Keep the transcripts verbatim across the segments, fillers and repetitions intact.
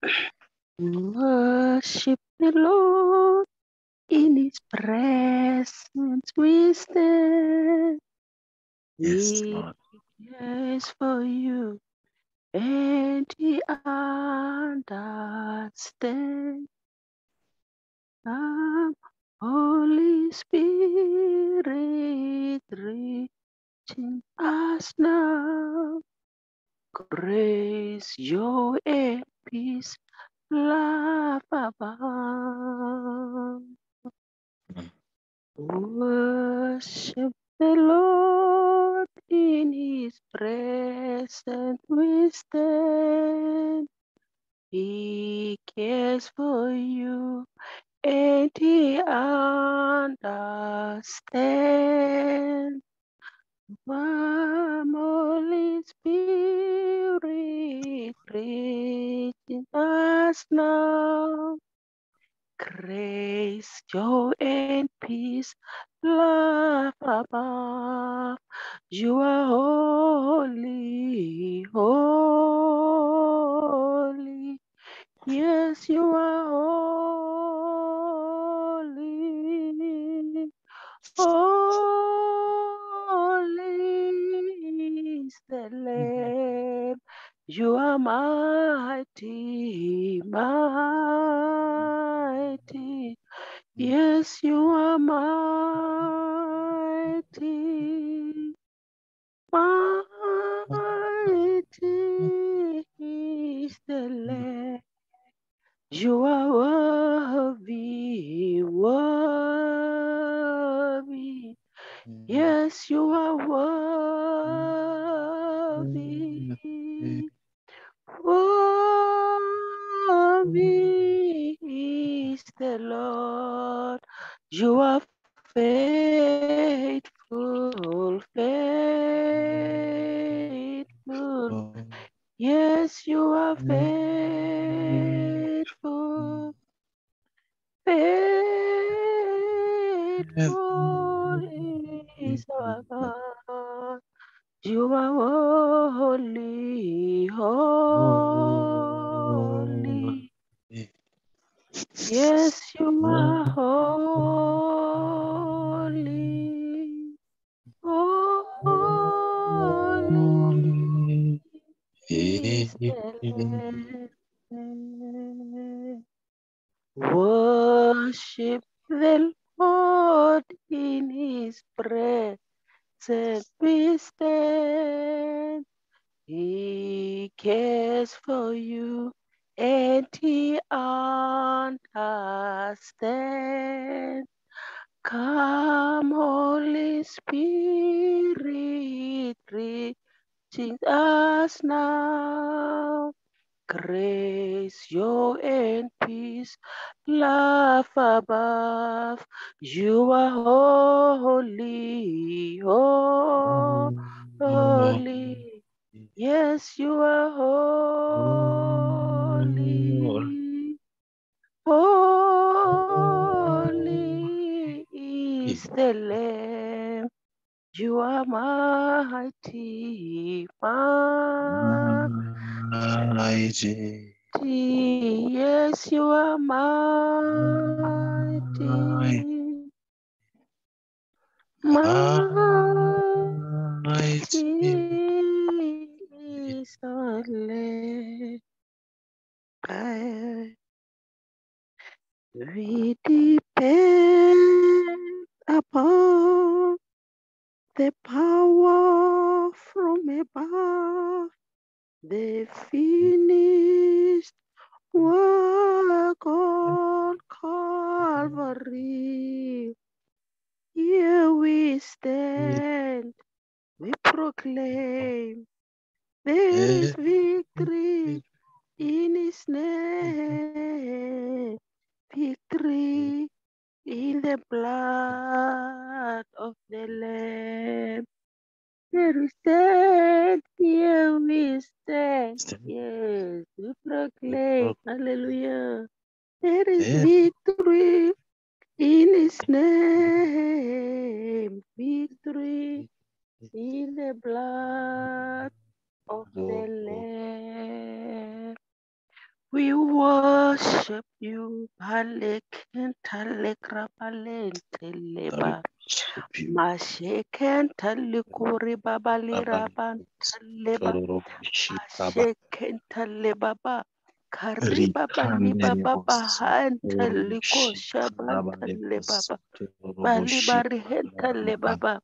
Worship the Lord in His presence. We stand. Yes, He Lord. cares for you, and He understands. Come, Holy Spirit, reaching us now. Grace, joy, and peace, love above. Mm. Worship the Lord in His presence. We stand. He cares for you, and He understands. Come, Holy Spirit, reaching us now. Grace, joy, and peace, love above. You are holy, holy. Yes, you are holy. Holy is the Lamb. You are mighty, mighty. Yes, you are mighty, mighty is the Lamb. You are worthy, worthy. Yes, you are worthy. Worthy is the Lord. You are faithful, faithful. Yes, you are faithful, faithful is our God. You are holy, holy. Yes, you are holy, holy is the Lamb. Worship the Lord in His presence. We stand. He cares for you, and He understands. Come, Holy Spirit, reaching us now. Grace, joy, and peace, love above. You are holy, holy. Yes, you are holy. Holy is the Lamb. You are mighty, mighty. Yes, you are mighty. Mighty is the Lamb. We depend upon the power from above, the finished work on Calvary. Here we stand, we proclaim there is victory in His name, victory in the blood of the Lamb. Here we stand, here we stand. Yes, we proclaim, hallelujah. There is victory in His name, victory in the blood of the Lamb. We worship you, Palekentalekrapalenteleba. worship you. Mashekentalikuribabalirantaleba. Mashekentalebaba. Karibabalibabahantalikushabantalebaba. Balibarihentalebaba.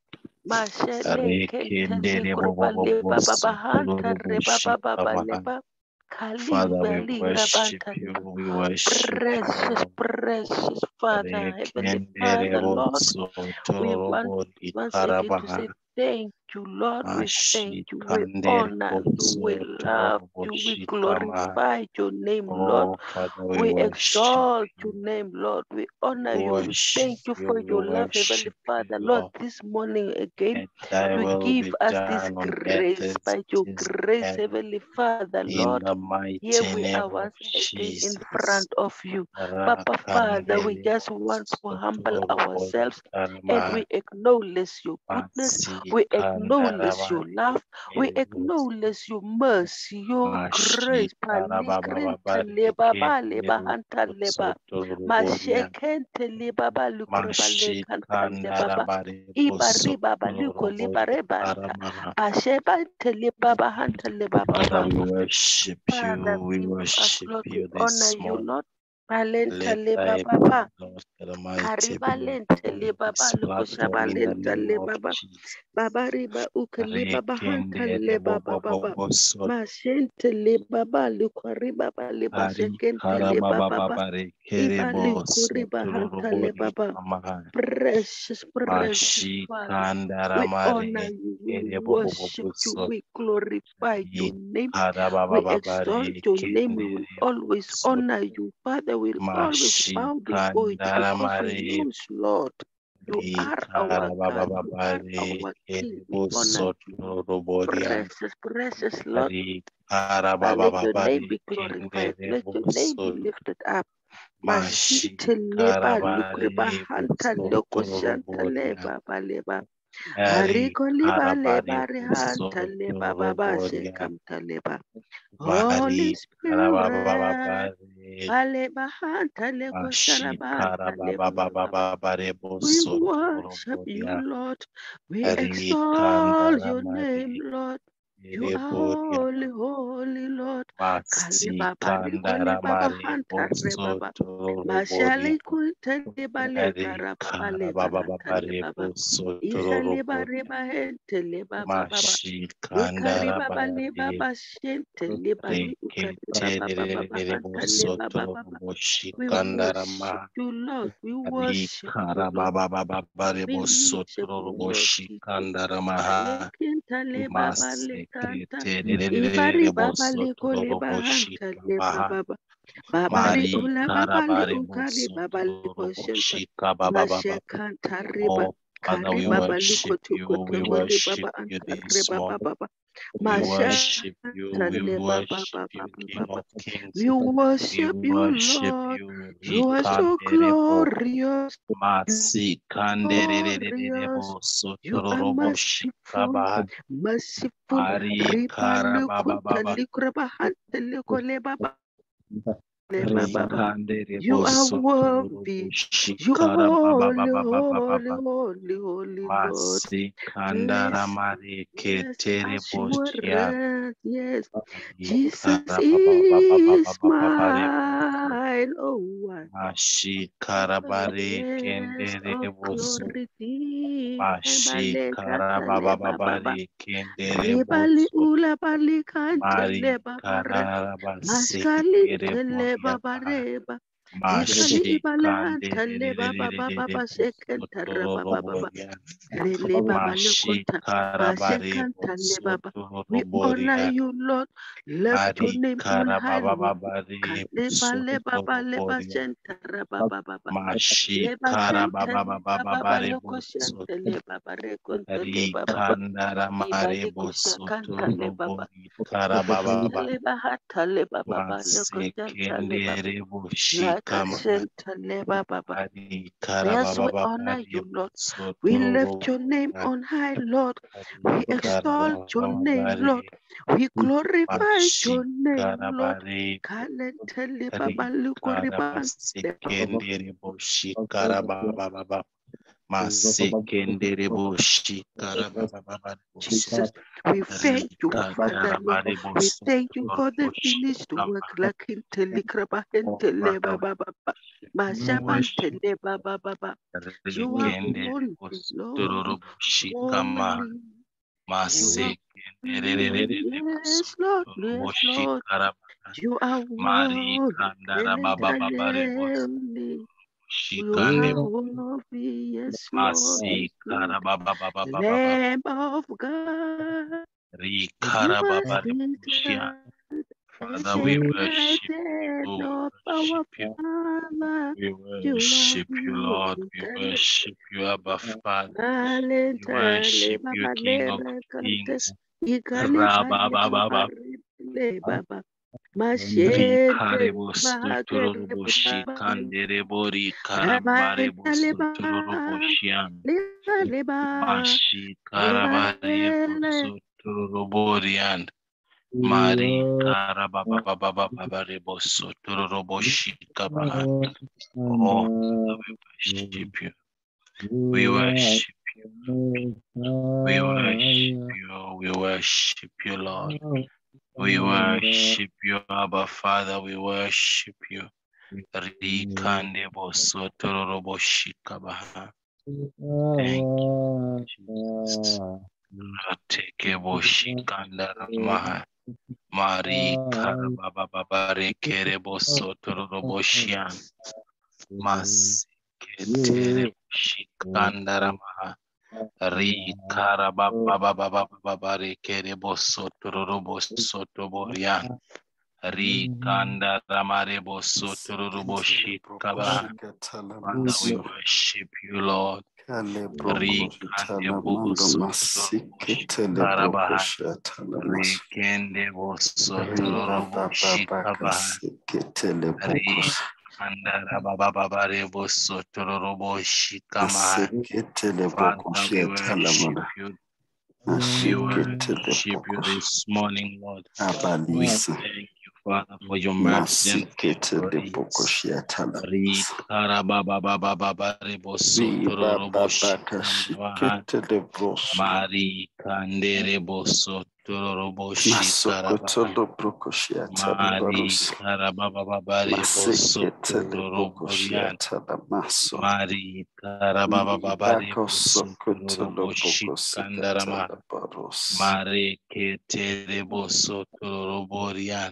Mashelekentalikurbalibabahantalebaba. Father, we worship Kalibalirabantale. you, we worship Precious, you. precious Father, Heavenly Father, Lord, we want once again to say thank you, Lord. We thank you, we honor you, we love you, we glorify your name, Lord. Oh, Father, we We worship exalt you. your name, Lord. We honor We you. We worship thank you you. for We your love, Heavenly worship Father. you, Lord, Lord. this morning again, And thy you will give be us this done on earth grace as by your it is in grace, heaven. Heavenly Father, In Lord. the Here mighty we name are of once again in Jesus. front of you. Papa Father, we just want to humble ourselves and we acknowledge your goodness. We acknowledge your love. We acknowledge your mercy, your grace. Palikrinta lebaba lebahanta leba. Mashekente lebaba lukureba lekanta lebaba. Ibariba baliko libarebanta. Ashebante lebaba hanta lebaba. Father, we worship Father, you, we be with us, worship Lord. We you honor this you, morning. Lord. Palenta Let le thy baba. presence, the mighty Karibalente le baba. this platform in the Lukoshabalenta name le of baba. Jesus. Baba riba ukeli baba hanta le baba baba. Rekende Mashente le baba. Lukari baba le Ari bashekente le baba baba. karabababare Ibali kerebo kuriba hanta le sotorobori baba. amaha Precious, precious mashi Father. We honor kandaramare you, we kerebo worship bobo you, so we glorify your name. We exalt karabababare your name. We will kendere always so honor you, Father. We'll always mashi bow before you because we kandaramare know, Lord, you ri are our God. You are karabababare our King. We kerebo honor you. sotorobori am Precious, precious Lord. ri But let your name karabababare be glorified. kendere Let your name be so lifted up. mashi Mashinte leba lukreba karabare hanta loko shanta sotorobori leba baleba. Ari Hariko liba karabari leba rehanta leba baba sotoroboria shekamta leba. Holy Mari Spirit, karabababare Aleba hanta leko Mashi sharabanta leba baba. karabababare We worship you, bosotoroboria Lord. We Ari exalt your name, kandaramari Lord. You are ereboria holy, holy, Lord. Masi Kalibaba likole baba kandaramari hanta rebaba. bosotoroboria Mashali kuntele bale Ari karababa le baranta le karabababare baba. Ishali bosotoroboria bariba hente le baba baba. Mashi Ikariba bale kandarabari baba shente le bali ukaribaba baba baba hanta le baba baba. We worship Rekentererererebosotoroboshikandarama you, Lord. We worship you, Lord. We worship you, Lord Jesus. Rikarababababababosotoroboshikandarabaha Alekinta le baba le kanta. Ibari baba le kole bahanta le Maseketererererebosotoroboshikandaha baba. Babari Mari ula babali ukari babali koshenta. karabarebosotoroboshikandarababa. Mashekanta riba. Oh, Father, Kari we baba luko worship you, tuko we tewari worship baba you anta this riba morning. baba. We Mashekanta worship you, we le baba worship baba you, King baba. of Kings. We We worship you, worship Lord. you, You are so Rikanderebo, glorious. Masi Glorious. Kanderebo, You are Sotorobo merciful, Shikaba, merciful. Ari Riba lukuta Karababa, likuraba hante likole baba le baba. You Rikanderebo, are Sotorobo worthy. You are holy, holy, Shikarababa, holy, holy Lord. Masi Yes, Kandaramari yes, as Keterebo you Shia, are. Yes, Ari Jesus is Karababa, mine. Oh, what Mashi karabare yes, kendere oh boso. glory be. Mashi Baleka tale baba. karabababare kendere Ribali boso. ula bali kantele Mari babare. karabase Maskali kere tele boriana. babareba. Ikali Mashi ibale hantele baba baba kandere boso basekentara toro baba baba. boriana. Rele baba Mashi lekunta. karabare Basekantale boso baba. toro We honor boriana. you, Lord. Lift your Ari name on high, Lord. karabababare Kaleba boso le baba toro leba boriana. sentara baba baba. Mashi Leba sentele baba baba karababababare leko boso. sentele baba rekontele baba baba. Rikandara Ibali marebo kusakantale baba. sotorobori karababa Leba hatale baba baba leko sentale baba. masekendere boshi Yes, we honor you, Lord. We lift your name on high, Lord. We exalt your name, Lord. We glorify your name, Lord. Jesus, we thank you, Father, Lord. We thank you for the finished work. Like in Telegraba and Telebaba, Mashabantele Baba Baba. You are holy, Lord. Holy. Yes, Lord. Yes, Lord. You are worthy. You are worthy. Yes, Lord. Yes, Lord. Lamb of God. You are seated. Father, we worship you, Lord, we our worship you, Father. we You are worship you, Lord, we worship you, Abba Father, we Alentale worship you, baba King of lere kante Kings. ikali bale baba Rabababa, le baba mashete Rikarebo bahagele Sotoroboshi, baba Kanderebori, Karabarebo abale baba Sotoroboshian, leba leba Mashi, leba Karabarebo lele Sotoroborian. Mari Karababababarebo Sotoroboshi Kabaha. Oh, Father, we worship you. We worship you. We worship you. We worship you, Lord. We worship you, Abba Father. We worship you. Rikandebo Sotoroboshi Kabaha. Thank you, Jesus. Ratekebo Shikandaramaha. Mari Karabababare Kerebo Sotoroboshian. Mas Ketere Shikandaramaha. Ri Karabababababare Kerebo Sotorobosotoborian. Ri Kandaramare Sotoroboshikabaha. Father, we worship you, Lord. Ri Kandebo Sotoroboshikarabaha. Rekende Bosotoroboshikabaha. Ri Kandarabababare Bosotoroboshikamaha. Father, we worship you. We worship you this morning, Lord. We thank you, Father, for your mercy and for your grace. Rikarabababababare Bosotoroboshikamaha. Mari Kandere Bosotoroboshikarabaha. Mari Karabababare Bosotoroborian. Mari Karabababare Bosotoroboshikandarama. Mari Ketere Bosotoroborian.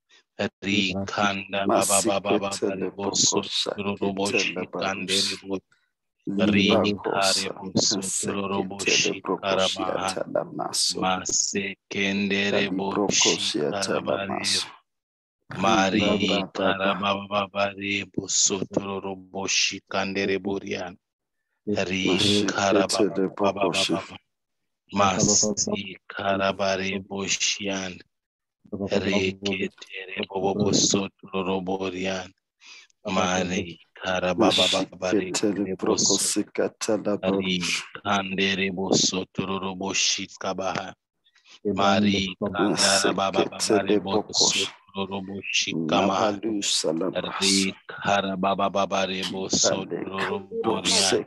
Rikanda Bababababare Bosotoroboshikanderebo. Rikare Bosotoroboshikarabaha. Masekendere Boshikarabarevo. Mari Karabababare Bosotoroboshikandere Ri Karabababababa. Masi Karabare Boshian. Reketere Bobo Sotoroborian. Mari Karabababare Boso. Ri Kandere Bosotoroboshikabaha. Mari Karabababare Bosotoroboshikamaha. Ri Karabababare Bosotoroborian.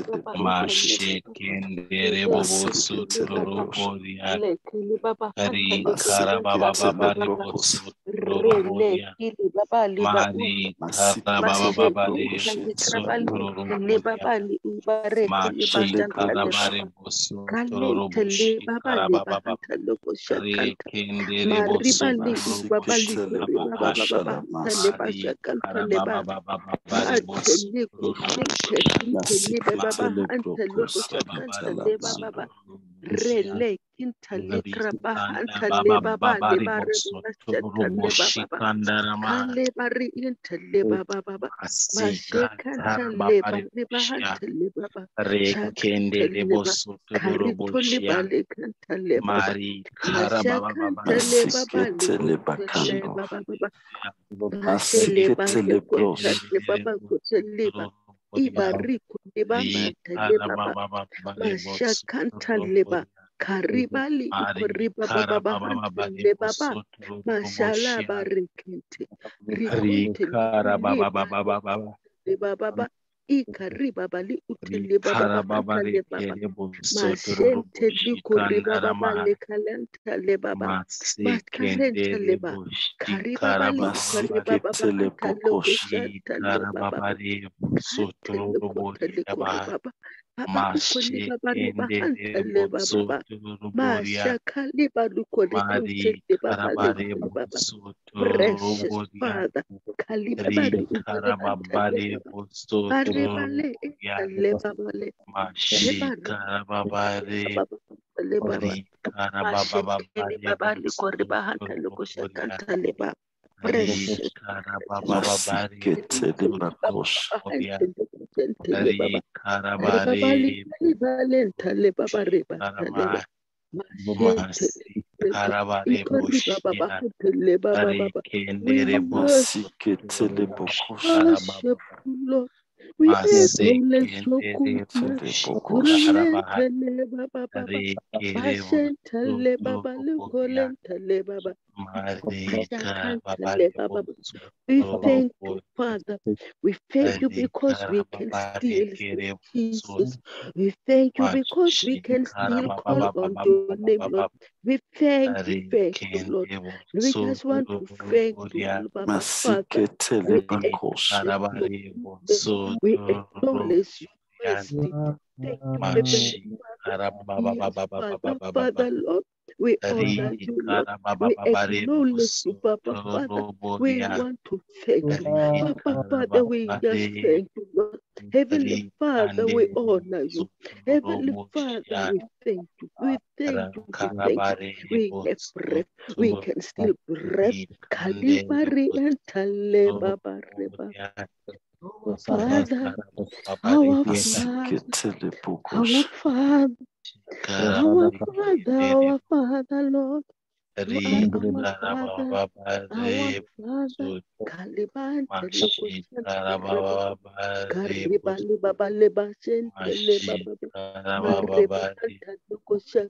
Mashekendere Bobo Sotoroborian. Ri Karabababare Bosotoroborian. Mari Karabababare Bosotoroborian. Mashi Karabare Bosotoroboshi Karabababa. Rekendere Bosotoroboshi Kabaha. Mari Karabababare Bosotoroboshi. Mari Karabababare Bosotoroboshi. Rele kinta likra bahanta le baba le bare bashata le baba kale bari inta le baba baba mashekanta le bari bahanta le baba shakanta le baba karito le bale kanta le baba mashakanta le baba le kanta le baba baba mashele bale kota le baba kota le baba ibariko le baba le baba mashakanta le baba karibali ikoriba baba bahante le baba mashala barikente rikunte le baba ikariba bali utele baba bahanta le baba mashente likoriba baba le kalenta le baba makarenta le baba kariba bali ikoriba baba bahanta le kushanta le baba bahante le kota le koriba baba baba ukoli baba le bahanta le baba Masha Kaliba Lukole Kunsete Baba Lekuli Baba. Precious Father, Kaliba Ukole Antale Baba. Baribale Intale Baba Le. Baba Baba. Masha Kali Baba Likori Bahanta Lukusha Kantale Baba. Precious Baba. Masi karabare boshia We worship you, Lord. We acknowledge your goodness. We thank you, Father. We thank you because we can still see Jesus. We thank you because we can still call on your name, Lord. We thank you, thank you, Lord. We just want to thank you, Baba Father. We appreciate you. We acknowledge your mercy. Thank you, Heavenly Father. Yes, Father, Father, Lord. We honor you, Lord. We acknowledge you, Papa Father. We want to thank you. Papa Father, we just thank you, Lord. Heavenly Father, we honor you. Heavenly Father, we thank you. We thank you. We thank you. We have breath. We can still breath. Kalibari and Taleba Reba. Our Father, our Father, our Father, our Father, our Father, Lord. You are our Father, our Father. Kaliban Telekushan Karibali Baba Leba Shentele Baba Mareba Talukushan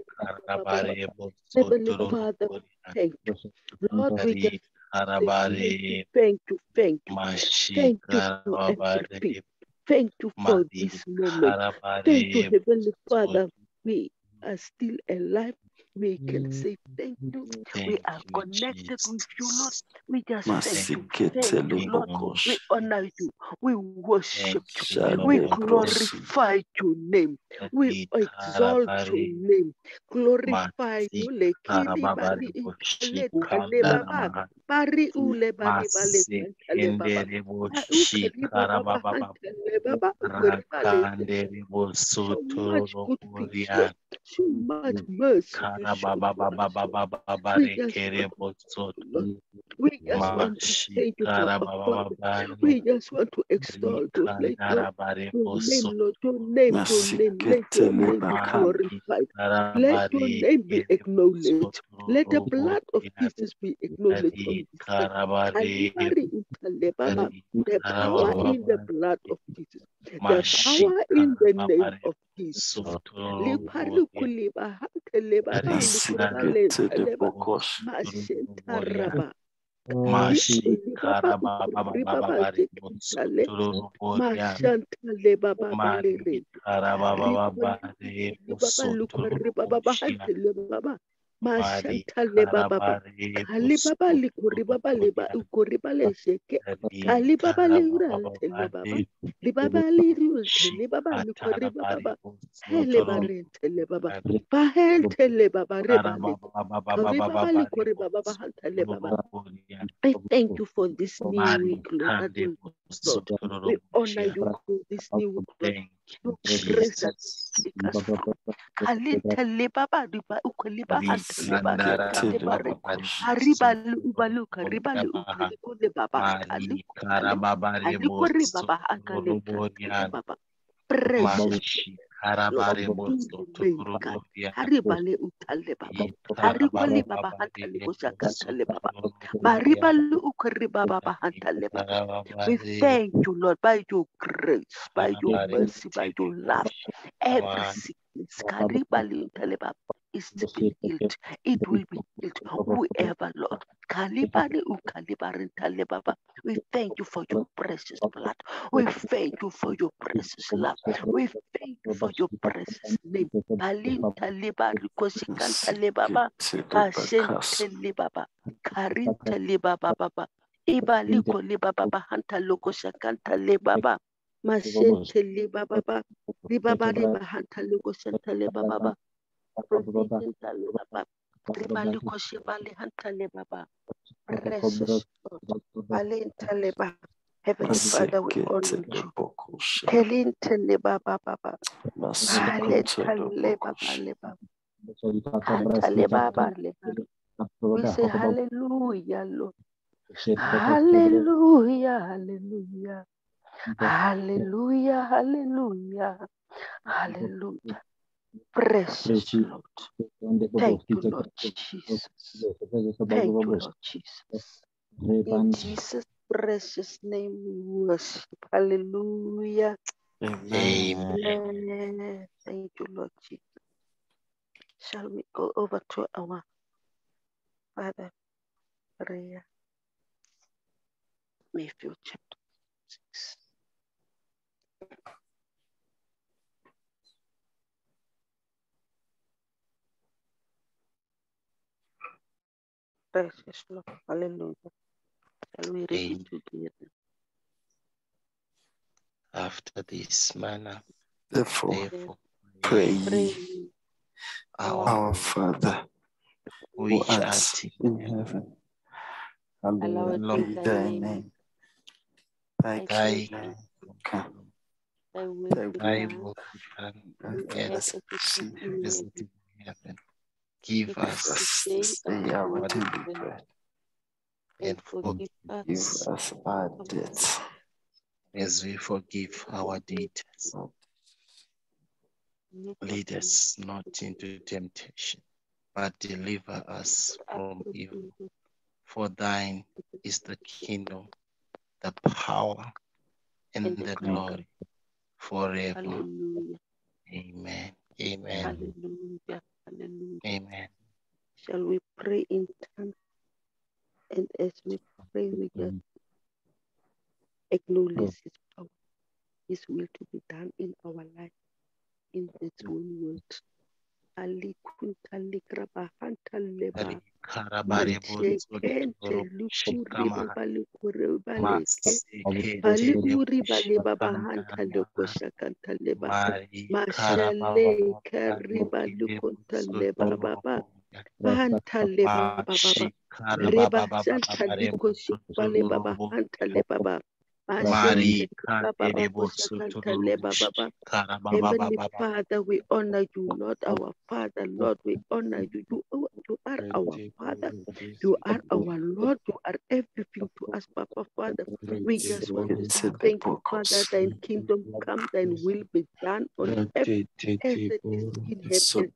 Heavenly Father, thank you. Lord, we just thank you, thank you, thank you. Thank you for everything. Thank you for this moment. Thank you, Heavenly Father. We are still alive. We can say thank you. We are connected with you, Lord. We just thank you. Thank you, Lord. We honor you. We worship you. We glorify your name. We exalt your name. Glorify you. Lekili bari ikale tale baba. Bari ule bari bale tale baba. Ukari baba tale baba. Ukari bale. So much good things, Lord. So much mercy you show to us. We just want to, Lord. We just want to thank you, Papa Father. We just want to extol your name, Lord. Your name, Lord. Your name, your name. Let your name be glorified. Let your name be acknowledged. Let the blood of Jesus be acknowledged on this earth. The power in the blood of Jesus. The power in the name of Jesus. Mashantale baba kalibaba likuribaba liba ukuriba lesheke kalibaba liurantele baba libaba liurantele baba likuriba baba hele barentele baba bahentele baba rebale karibaba likuriba baba hantele baba. I thank you for this new week, Lord. Lord. We honor you for this new week, Lord. Your grace that take us through. Kalita lebaba riba ukaliba hanta leba hanta leba re. Hariba luba luka riba luka liko lebaba kali aliko riba ba akali baba. Precious Lord, Haribale utale baba, Haribali baba hantale koshakantale baba, Maribalu ukariba baba hantale baba. We thank you, Lord, by your grace, by your mercy, by your love. Every sickness, Karibali utale baba, is to be healed. It will be healed. Whoever, Lord, Kalibali ukalibarin tale baba. We thank you for your precious blood. We thank you for your precious love. We thank you for your precious name. Balin taliba rikoshikan talibaba. Kashen talibaba. Karin talibaba baba. Ibali kolibaba hanta lokoshakan talibaba. Mashen talibaba baba. Ribaba riba hanta lokoshan talibaba. Provision talibaba. Ribali koshibali hanta libaba. Precious Lord. Balin taliba. Heavenly Father, we honor you. Telin teleba baba. Hale teleba leba. Teleba leba. We say hallelujah, Lord. Hallelujah, hallelujah. Hallelujah, hallelujah. Hallelujah. Precious Lord. Thank you, Lord Jesus. Thank you, Lord Jesus. In Jesus' precious name we worship. Hallelujah. Amen. Amen. Thank you, Lord Jesus. Shall we go over to our Father prayer? Matthew chapter six. Precious Lord. Hallelujah. Shall we read it together? After this manner, Therefore, therefore, pray Pray, ye, our our Father, who which art art in heaven, hallowed Hallowed be be thy thy name. name. Thy thy kingdom come, Thy will thy be thy done will be done on on on earth earth as it as is in in heaven. as heaven. it is in heaven. Give Give Give us us us this day this our day our daily daily bread, bread, and and forgive us give forgive us our our debts, as we forgive our debtors. Lead us not into temptation, but deliver us from evil. For thine is the kingdom, the power, and, and the, the glory forever. Hallelujah. Amen. Amen. Hallelujah. Hallelujah. Amen. Shall we pray in tongues? And as we pray, we just acknowledge His power, His will to be done in our life, in His own world. Ali kuntali krabahanta leba. Machekente lukuri bali kure baleke. Bali uri bali baba hanta loko shakanta leba. Mashale kariba lukunta leba baba. Hanta leba baba. Reba santa liko shikbale baba hanta leba baba. Mashente baba baba shakanta leba baba. Heavenly Father, we honor you, Lord, our Father, Lord, we honor you. You, you are our Father. You are our Lord. You are everything to us, Papa, Father. We just want to say thank you, Father. Thine kingdom come, thine will be done on earth as it is in heaven.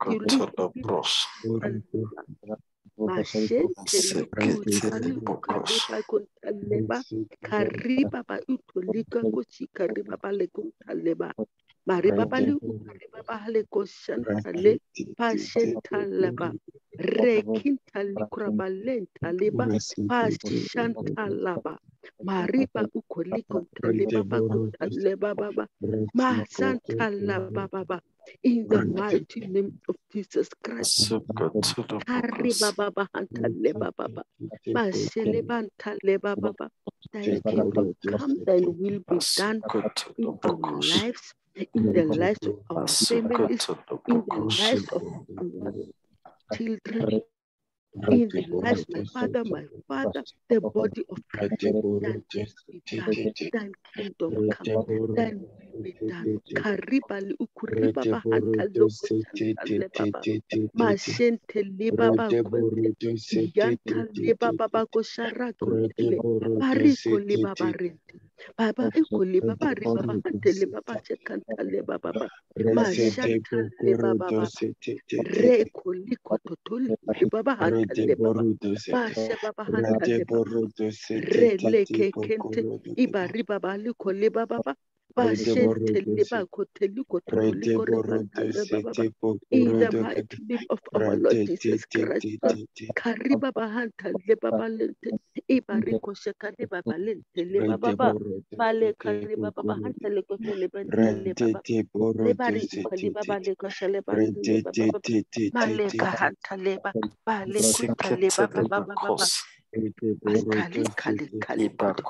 Mashente lukuri bali ukariba kuntaleba kariba ba utolika kushi kariba bale kuntaleba mariba bali ukariba bale koshantale pashentaleba rekintali kurabalenta pashantalaba mariba ukoliko taleba bakuntaleba baba masantalaba baba in the mighty name of Jesus Christ. Arriba baba hanta leba baba. Masele banta leba baba. Thine kingdom come, thine will be done in our lives, in the lives of our families, in the lives of our children, in the lives, my Father, my Father, the body of Christ. Thine be done, thine kingdom come, thine will be done. Karibali ukuriba bahanta loko shantale baba. Mashente leba ba konte. Yanta leba baba koshara kontele. Bariko leba barente. Baba iko leba bari baba hante leba ba shekanta leba baba. Mashanta leba baba. Reko liko totoli baba hanta leba baba. Mashe baba hanta leba baba. Releke kente ibari baba liko leba baba. Bashente leba kote liko totoliko rebanta leba baba. In the mighty name of our Lord Jesus Christ, Kariba bahanta leba balente, ibariko shekani baba lente leba baba, male kariba baba hanta leko leba leba baba, lebari ukali baba leko leba leba baba, male kahanta leba, bale kuta leba baba baba. Kali kali kali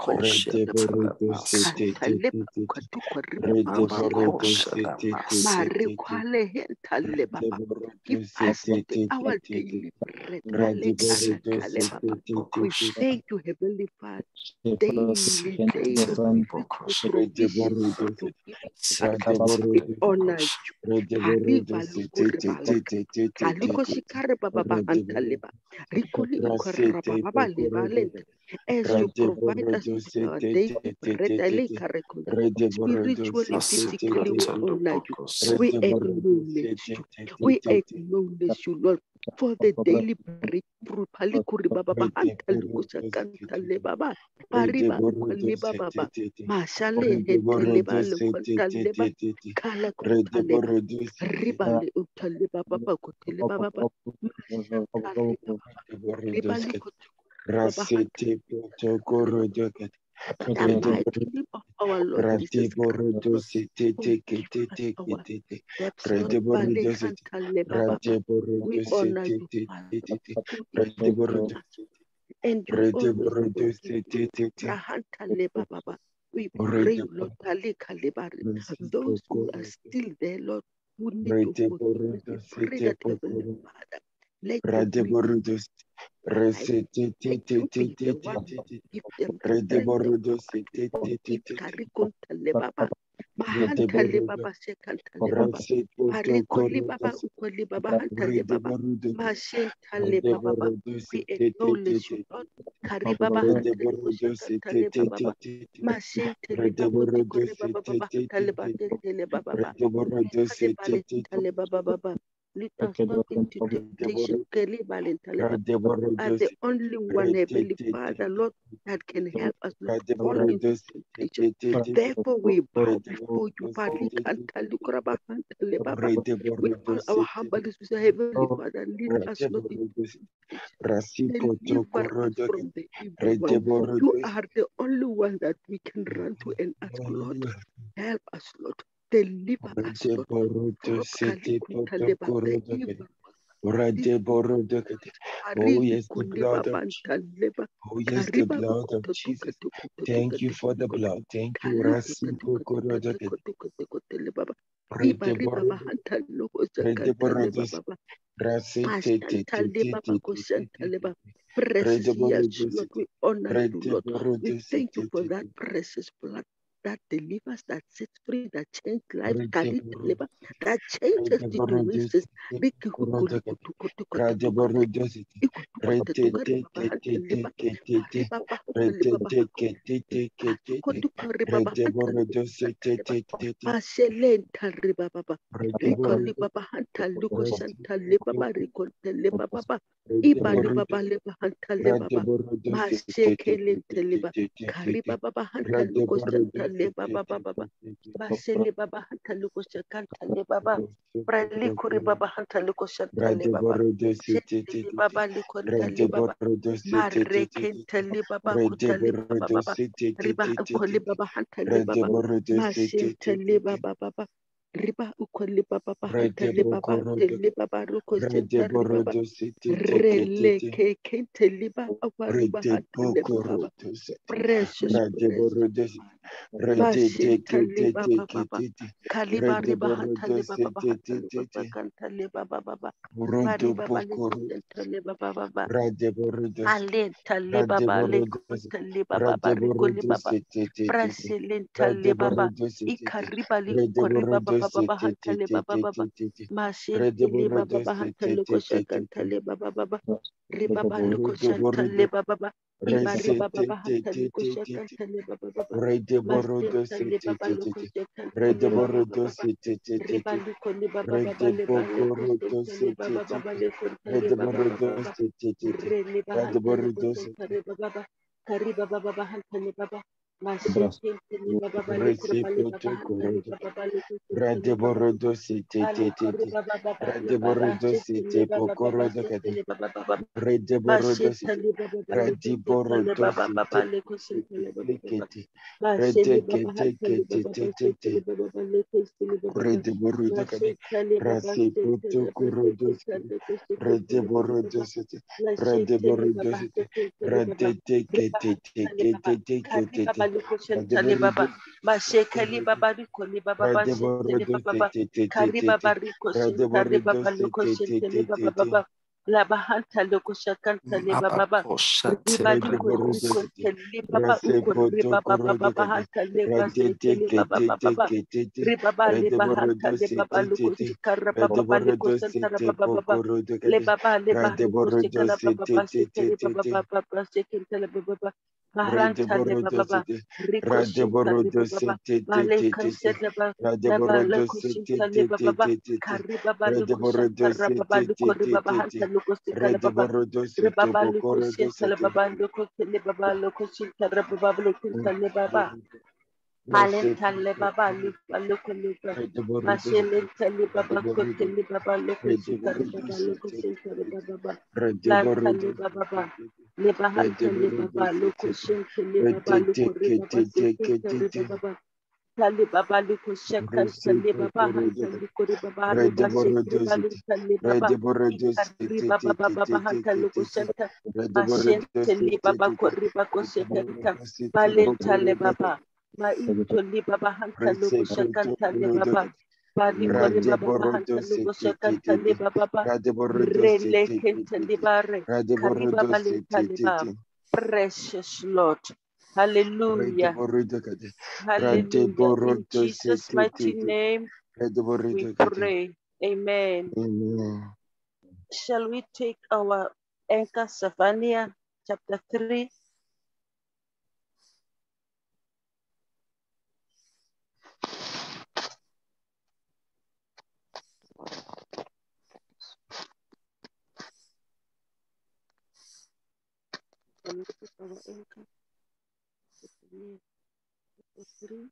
Kantalepa kwatukwa riba kushela. Mari kwale hentale baba. Give us today our daily bread. Ale kare kale baba. We thank you, Heavenly Father. Daily, daily provision to give us. We honor you. Hariba luko riba leka. Haliko shikare baba bahantaleba. Rikoli ikora baba leba lente. As you provide us with our daily bread, spiritually, physically, we honor you. We acknowledge you. We acknowledge you, Lord, for the daily bread. Palikuri baba bahanta lukusa kanta le baba. Pariba ukali baba. Mashale hente leba lukonta leba. Kala konta leba. Riba le utali baba kotele baba. Mashanta leba. Riba le baba hanta. The mighty name of our Lord Jesus Christ. Forgive us our steps, Lord. We honor you, Father. You instruct us, and you always Baba. We pray, Lord, those who are still there, Lord, who need to forgive. We pray that, Heavenly Father, let them be Let you be the one who give them the strength to forgive. Karikuntale baba, mahantale baba, sekantale baba, parikoli baba, ukoli baba, hantale baba, mashentale baba. We acknowledge you, Lord. Kari baba, hantale sekantale baba, mashentale baba, ukoli baba, baba, hantale baba, hantale baba, hantale baba, baba. Lead us not into temptation. Are the only one, Heavenly Father, Lord, that can help us not fall into temptation. Therefore, we bow before you, Father. With all our humbleness, we say, Heavenly Father, lead us not into temptation. Deliver us from the evil one. You are the only one that we can run to and ask, Lord, help us, Lord. Deliver us, Lord, from the evil. Oh, yes, the blood of Jesus. Oh, yes, the blood of Jesus. Thank you for the blood. Thank you. Precious, yes, Lord, we honor you, Lord. We thank you for that precious blood that delivers, that sets free, that changes life, that changes situations. Ibali baba leba hanta leba baba masheke lente leba kariba baba hanta luko shanta leba baba baba basele baba hanta luko shanta leba baba brali kuri baba hanta luko shanta leba baba shete baba luko shanta leba baba mareke leba baba kuta leba baba riba ukoli baba hanta leba baba mashete leba baba riba ukoli baba hanta leba baba leba baba luko shanta leba baba Rele ke kente liba awaruba hata leba baba. Precious, precious. Alenta le baba le kuta le baba bariko le baba brasilenta le baba ikariba le koriba baba baba hanta le baba baba mashente le baba baba hanta le koshakanta le baba baba riba ba le koshanta le baba baba iba riba baba hanta le koshakanta le baba baba mashenta le baba le koshakanta le baba baba riba le koni baba baba le baba le koshanta le baba baba le konta le baba baba Rele bahanta le kusenta re baba kariba baba bahanta le baba masente le baba bale kurba le baba hanta le baba bale kusenta le baba ale kariba baba le baba sente le baba baba sente le baba baba masente le baba bale kusenta le baba baba le kusenta le baba baba masente baba hanta le baba sente le baba bale kusenta le baba baba masente le baba sente le baba kusenta le kusenta le baba baba La shente le baba shente le baba riba le baba kari baba liko shente le baba masheka le baba liko le baba ba shente le baba kari baba liko shente le baba liko shente le baba baba la bahanta liko shakanta le baba baba riba liko liko le baba uko riba baba baba hanta le baba shente le baba baba riba baba le bahanta le baba liko shikara baba liko shente le baba baba le baba le baba liko shikara baba baba shente le baba baba baba shente le baba baba Maranta le baba riko shinta le baba bale kanse le baba le kushinta le baba kari baba le kushanta baba le kori baba hanta le kushinta le baba re baba le kushinta le baba le kushinta le baba le kushinta le baba le kushinta le baba Malenta le baba le le kuliba mashelenta le baba kote le baba le kushinta le baba le kushinta le baba lanta le baba le bahanta le baba le kushinta le baba le kori baba shinta le baba Tali baba le kushaka tali baba hanta le kori baba le bashinte baba tali baba ikari baba baba hanta le kushanta mashente le baba kori baba kushaka balenta le baba ma into le baba hanta le kushaka tali baba bali kori baba hanta le kushaka tali baba rele kente le bare kari baba le tali baba precious Lord. Hallelujah. Hallelujah. In Jesus' mighty name, we pray. Amen. Amen. Shall we take our anchor, Zephaniah chapter three? Shall we take our anchor, Zephaniah chapter three?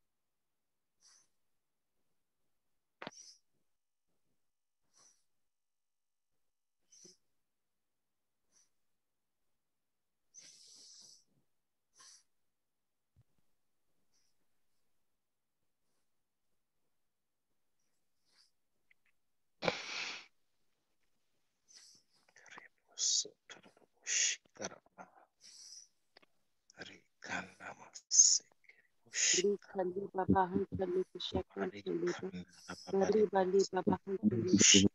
Rikali baba hankali kushakali baba Ribali baba hankali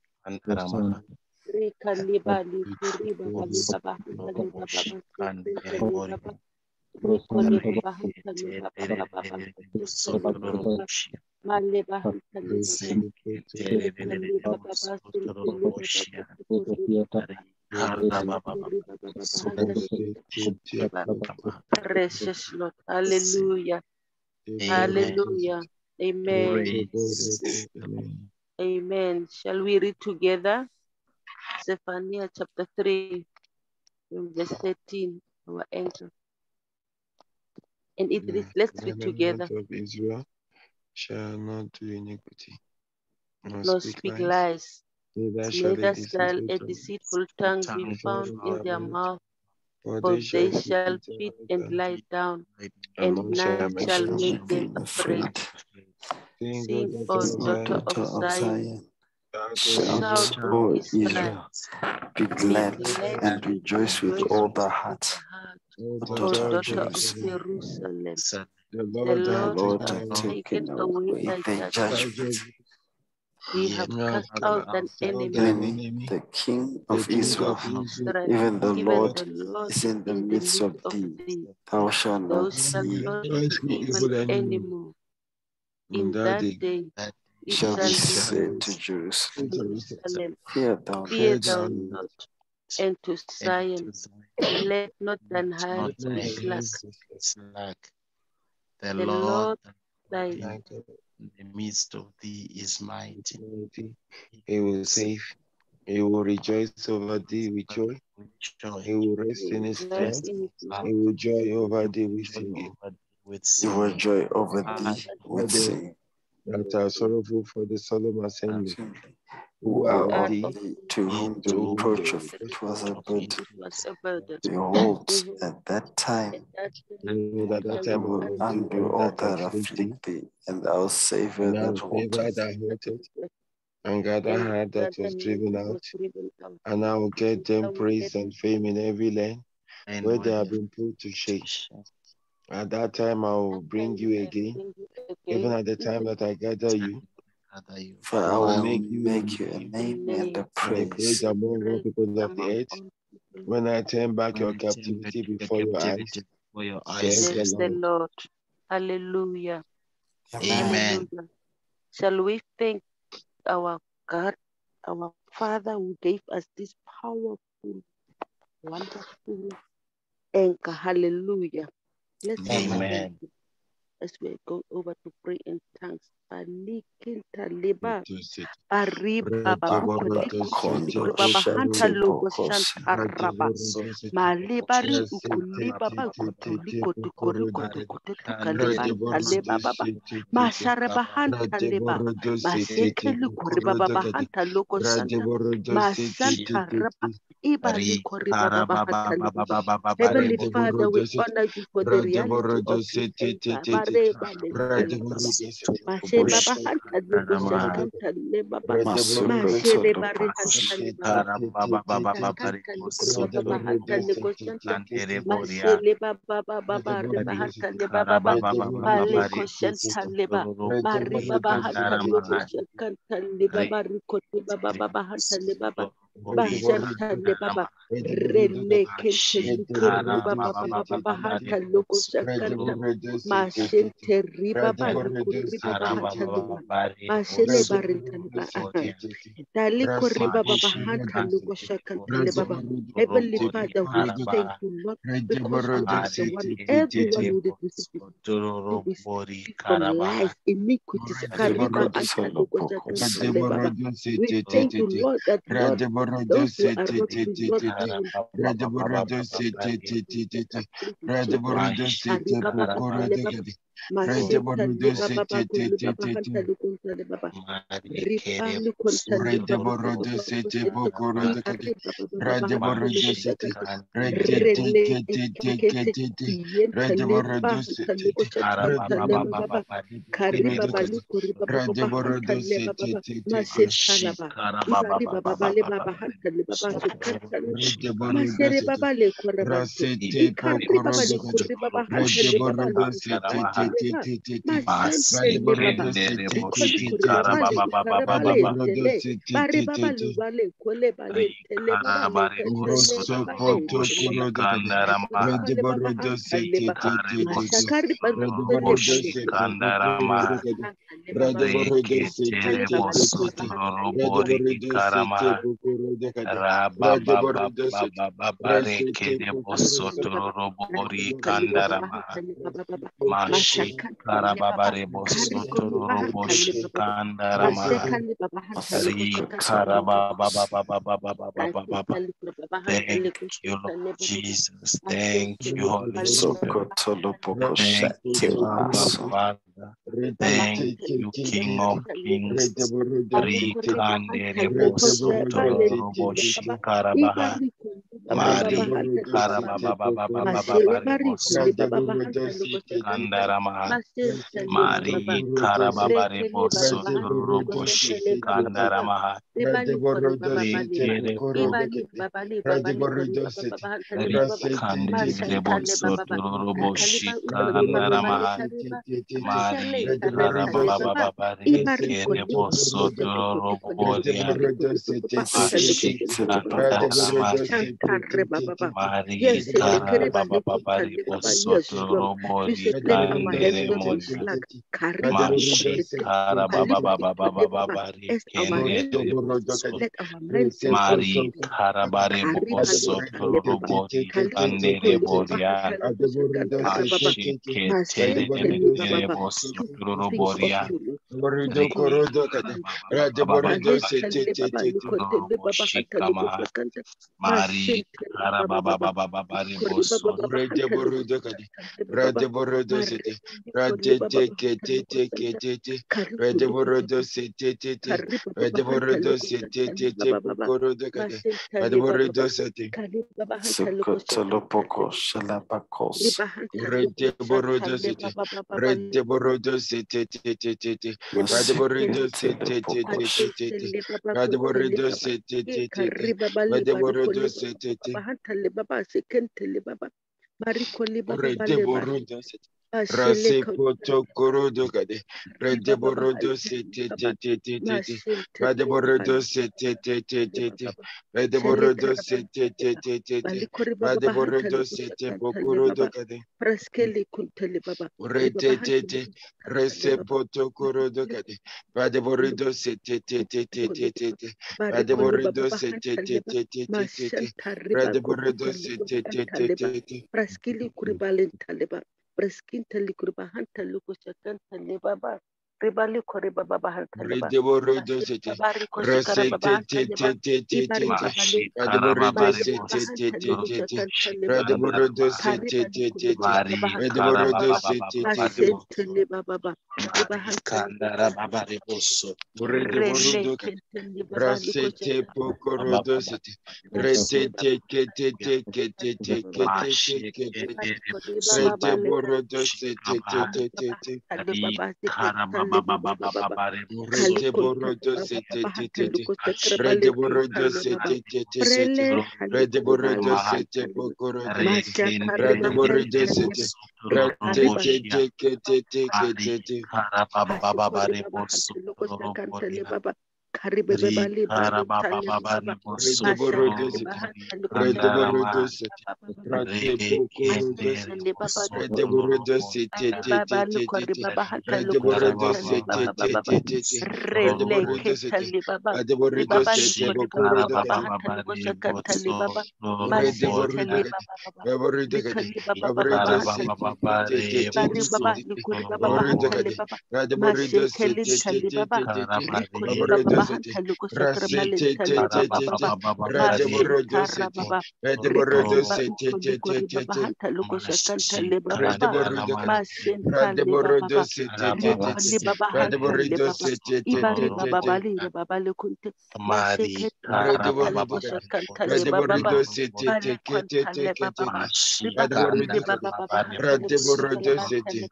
Rikali bali kuri baba baba hankali baba hankali baba Rikali baba hankali baba baba baba Male baba hankali baba Rikali baba baba Precious Lord, hallelujah. Hallelujah. Amen. Amen. Shall we read together? Zephaniah chapter three, from verse thirteen, our anchor. And it is, let's read together. Of Israel shall not do iniquity, nor, nor speak, speak lies, lies, neither shall neither a shall a deceitful deceitful tongue be found in their mouth, for they shall feed and lie down, and none shall make them afraid. Sing, O daughter of Zion, shout, O Israel, Be glad and rejoice with all the heart. O O daughter of daughter of Jerusalem, Jerusalem, the the Lord hath Lord Lord, hath have taken taken taken away away thy thy judgment. judgment. He He hath hath now cast cast out out thine the enemy, Enemy, enemy, the King the of King Israel, of of Israel, Israel, even the even Lord the Lord is is in the in the midst midst of of thee. thee. Thou shalt Thou not shalt see not I see see evil evil anymore. anymore. In In that that day, day that it shall shall be be said said to to Jerusalem, Jerusalem, Jerusalem, fear thou fear not, fear thou thou not, not, and to and Zion, to Zion, let not thine let heart not let not be thy thy slack. hands be slack. The The Lord Lord thy God thy in like a the midst of thee is mighty. mighty. He He will will save save, he will rejoice over thee with joy, with joy. he will rest in his rest strength, Rest in his out. he might. will joy He over will thee with joy singing. over thee with you will singing. joy over Ah, thee For with them singing. that are sorrowful for the solemn assembly, Assembly. who Who are are Who of are of thee, of thee, thee, to he whom to the to whom reproach the of the it reproach was reproach a of of burden. it it was is a burden. Behold, Behold, at that time at that and time behold, at that shall he it time I will will do undo undo all all that that afflict thee, afflict thee, and I'll savour and I will that favor halteth. thy halted, that and gather and her that that the was net driven that out, was driven out. and I will And get them I will praise get and fame in every land and where they where have they been put to shame. shall At that time I will that bring time you I again, bring you even again, at the time even that I gather you, gather you. For for I for I I will will will make you a make you a name the name and a name and a praise. praise and among all praise people of the among earth, all people. when I turn back When your I turn back captivity the before your eyes, captivity for your eyes, says the Says says the the Lord. Lord. Hallelujah. Amen. Amen. Hallelujah. Shall we thank our God, our Father who gave us this powerful, wonderful anchor? Hallelujah. Let's just Amen. thank Amen. Him as we go over to pray in tongues. Palikintaleba, Ariba baba koliko Bakondo tukuri baba hanta shate logo bokosa. shantaraba. Malibari ukuli baba kutuliko tukuri Mari kutukutu tukaliba kandere taleba baba. Mashare bahanta leba. Masekeli kuri baba bahanta logo shanta. Mashanta raba. Ibali Ari kuri baba kara bahanta baba baba leba. baba baba Heavenly rebo Father, we honor you for the reality of this anchor. Bareba lentele baba. Mashe baba hanta logo Rama shakanta baba. Masuko Mashele todo bari bokosha. hantali baba. kara baba baba baba Shakanta rebo likuri baba soto hantali robo koshanta. kandere boria Mashele baba baba bari Ari bahantali kara baba baba. baba baba Pale baba rebo koshanta soto leba. robo Mari baba kandara hantali mahari koshakanta liba re bari koti baba rebo baba hantali baba. soto robo Bashanta le kandara baba. mahari Rene kente Ashi likuri kara baba baba baba baba baba baba hantali rebo soto koshakanta. robo Mashente riba Ari bali kuri baba kara baba hantali baba baba. baba rebo Mashele soto barintali robo baba. boria Daliko riba baba Mashi hanta luko kandere shakantale boso baba. Heavenly robori Father, we thank karaba you, Lord, because you are the Mari one, kere everyone kere who did this boso robori from karaba life, iniquities, kariba Riboko anta solo luko bokosa. shakantale baba. We thank you, Lord, that Lord, those who are not with Lord, we will karaba not baba baba baba bari Mashi Arriba baba karaba tale baba. Masenta le baba bagu le baba hanta lukunta le baba. Mari kere Ribali boso kontali baruko to robori baruko shente. karaba Ibari baba baba baba hanta luko Mashi shakanta. kandere Rele boso kente. Yentali ba hanta luko karaba shakanta le baba baba baba. bari Kari kere baba boso luko riba baba baba hanta le baba baba. Masenta Mashi la ba. karaba Ibari baba baba baba baba le baba baba bari hanta le baba boso shakanta le baba. robori Masere baba le korabante. Ikari baba le kori baba hanta le baba luko shakanta le baba. Mashante Masi le baba. kendere Ikoli boshi kuri kara babale, baba baba ikara baba bale, baba tele, bari babale, bale, kole bale, ri tele kara babale, bare kantale boso babale, toro Rosokoto tele boshi baba, Korodagadi, kandara mashaka ma bale baba Radiborodo hantale ba, kare Sititi, boso mashakari toro bantole Radiborodo bale, boshi tele Sititi, baba, kandara ma Korodagadi, mashakantale baba ri bale, Radiborodo kari ketere Sititi, babale, boso kore baba toro hantale baba, bori Radiborodo kara Sititi, ma Korodagadi, ra baba Radiborodo baba Sititi, baba bare Rasiti, kere boso hantale Korodagadi, baba, toro bori rakantale baba kandara baba, ma hantale baba baba, mashi kara mashakantale baba baba, re boso kari kore toro baba hantale boshi baba, kandara ma mashakali baba hantale Ri Masuko koshakantale solo karaba baba. ba ba bokosa. ba ba ba ba ba ba ba ba ba. Ashintali Baba Thank Hantali you, Lord Kushintali Baba Jesus. Thank you, Ashintali Holy Bali Soko Spirit. Baba solo Hantali bokosha. Thank you, Abba Timasu. Father. Baba Thank Hantali you, King of Kushintali Kings. Ali Ri Koriba kandere Hantali boso Kosha Bali toro Tele boshi Baba karabaha. Ibari Mari Kandarama Mari Karababare Bosso Roboshi Kandarama Kandire Bosso Roboshi Kandarama Mari Karabababare Kere Bosso Roboria Ashi Kandarama Mari Karabababare Bosso Robori Kandere Monia Mashi Karabababababari Kendere Bosso Mari Karabare Bosso Robori Kandere Boria Ashi Ketere Bosso Roboria Shikama Mari Karabababababari Bosso Radeborodo City, Radete Kete Kete, Radeborodo City, Radeborodo City, Pokorodo Kate, Radeborodo City, Sukotolopoko Shalapakos. Radeborodo City, Radeborodo City, Radeborodo City, Radeborodo City, Radeborodo City, Radeborodo City. Rase poto korodo kade, redeborodo se te te te te te te, redeborodo se te te te te te, redeborodo se te te te te te, redeborodo se te pokorodo kade, rete te te, rese poto korodo kade, redeborodo se te te te te te te te, redeborodo se te te te te te te te, redeborodo se te te te te te. Preskinta likuriba hanta luko shakanta libaba ribali koriba baba hanta liba Redeborodo city, Rase te te te te te te te, Radeborodo city te te te te, Radeborodo city te te te, Mari Radeborodo city te te. Kandara Babare Bosso Redeborodo Rase te pokorodo city, Rete te te te te te te te te te te. Rete borodo city te te te te. Rete borodo city te te te. Rete borodo city te te te te. Rete borodo city pokorodo city. Rete borodo city. Rete te te te te te te te. Babare Bosso Roboria Ri Karabababare Bosso Redeborodo city, Redeborodo city, Rate Pokorodo city, Redeborodo city, Redeborodo city, Redeborodo city, Redeborodo city, Bokorodo city, Redeborodo city, Redeborodo city, Redeborodo city, Redeborodo city, Redeborodo city, Redeborodo city, Rasete te te te te, Radeborodo city, Radeborodo city, te te te te, Radeborodo city, Radeborodo city, te te te, Radeborodo city, te te te te, Mari Radeborodo city, Radeborodo city, te te te te te te, Radeborodo city, Radeborodo city.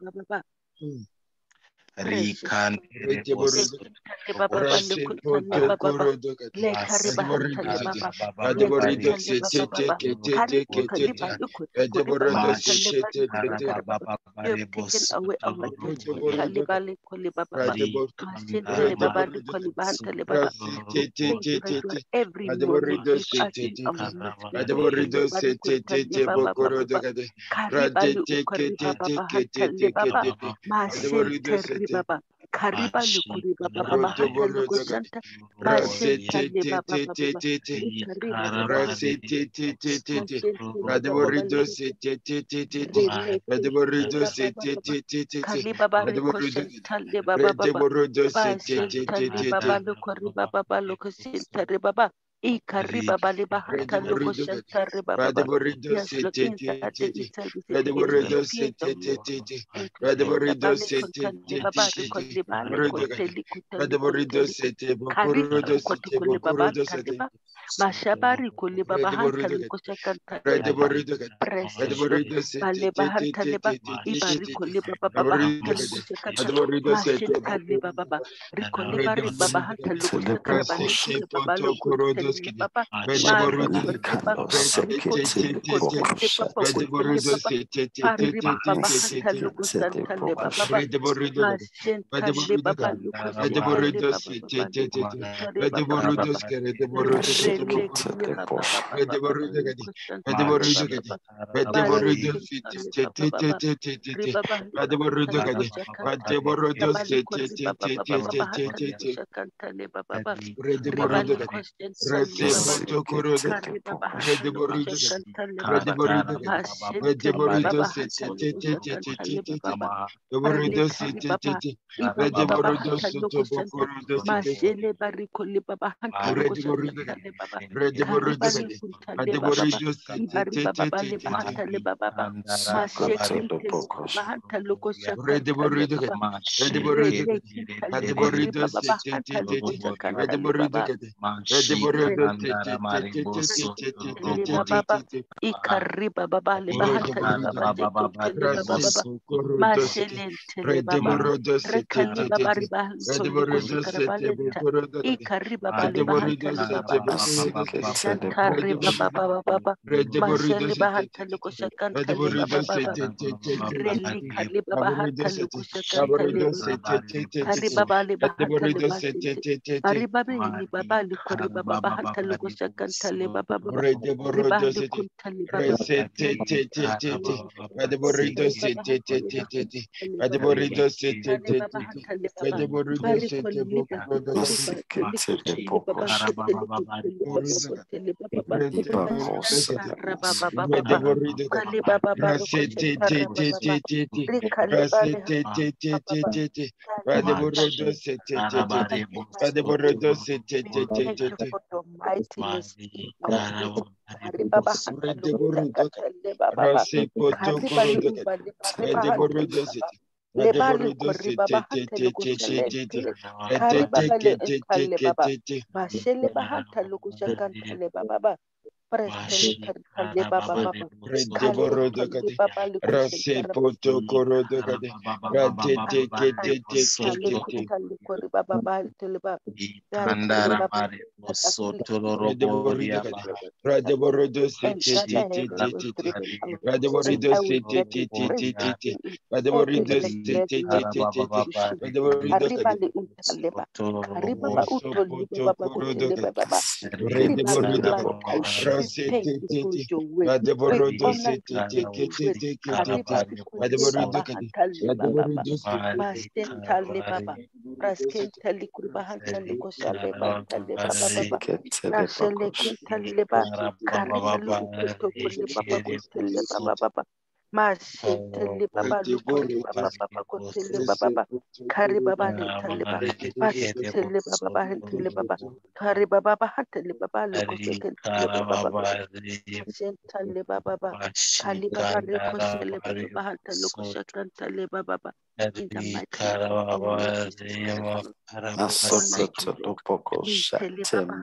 Rikan Redeborodo Rase poto korodo kate. Radeborodo city. Radeborodo city te te te te te te. Radeborodo city te te te. You have taken away our destiny. Radeborodo kate. Kalibali kolibaba. Radeborodo Masintele babali Radeborodo kate. kolibantele baba. Rase We te te thank te you that te you are te. every moment Radeborodo with us city in te te. our midst. Radeborodo Lebali city te kuntale te baba bokorodo baba. kate. Karibali Radete ke te ukaribaba te ke te bahantale te ke baba. te te. Radeborodo Masintele city. baba. Karibali kuribaba baba hantale Rodoborodo kate. kushanta. Rase te Masintale te baba te te baba. te te. Ikariba baba Rase hantale te baba. te te te te. Masintele baba Radeborido baba. se te te te te te. Releke Radeborido baba se te baba. te te te te. Kali baba reko Radeborido kate. shantale baba baba. Radeborido se te te te Bashintali te te. baba lokori baba baba lokosintari baba. Ikariba baliba hanta loko shanta riba baba. Yes, Lord, inside the itself is any spirit of into bali kontali baba rikoli bali konteli kutali kuteli karika koti kuli baba taliba mashabari kuli baba hanta liko shakantali baba precious Lord bale bahanta liba ibari kuli baba baba hanta liko shakantali mashintali baba baba rikoli bari baba hanta liko shakantali bali kuli baba lokoteli baba mari koli baba rikoteli koteli baba koteli baba Arriba baba hanta lugu santa le baba baba mashenta le baba lugu senta le baba baba lugu senta le baba baba baba rele le baba baba baba lugu senta le baba baba male senta le baba baba riba baba hanta lugu shakanta kabali kodi baba baba baba hanta lugu shakanta le baba baba riba lugu senta le baba Kariba bahanta lugu shakanta le baba mashente le baba hanta lugu shakanta le baba baba rele kariba ba ibali baba hanta lugu shanta mashele bariko le baba hanta lugu shakanta le baba kariba li kunta le baba baba ibari baba bale bahanta le baba baba mashekente le baba hanta lugu shakanta le baba rele kinta le kori baba baba hanta lugu shakanta le baba Liba baba ikariba baba liba hanta liba baba sekete liba baba mashelente liba baba rekali baba riba soli kushikara balenta ikariba baba liba hanta liba baba shanta riba baba baba masheli liba hanta likushakanta liba baba reli kali baba hanta likushakanta liba kariba baba liba hanta liba sente ariba liba baba likoriba baba hanta likushakanta liba baba Ribali kuntali baba Kali baba hatali baba bari koli bari koli bari kuteli baba kuteli kuteli baba kuteli baba mashantara baba baba kali baba bari kushantara baba baba rikali bari baba baba Thank you for the mightiness of you. Baba hantalo kusakatale baba baba kariba li ubali baba hantalo baba lebali kori baba hantalo kusalente kariba bale entale baba mashele baba hantalo kusakantale baba baba Preston kantale baba baba kale tale baba li kusentara kale kutale kori baba baba hantale baba hantale baba and that I have was driven out, and I will get it raised in every leg institution. Arribali untaleba, Karibaba utoliba baba kuteleba baba, Ribali bantai. We thank you for your way. We honor you for your way. Karibali kuteleba baba taleba baba, Mastentale baba, Praskentali kuriba hantali koshaleba taleba baba, Nashele kintaleba. Kariba luku kuto kule baba kutele baba baba mashitele baba lukuri baba baba kutele baba baba kariba baba hintele baba mashitele baba baba hintele baba kariba baba hintele baba luku sekentele baba baba mashitele baba baba kali baba luku sele baba baba hintele luku sekentele baba baba in the mighty name of our Lord Jesus Christ. Honor you, Lord. Baba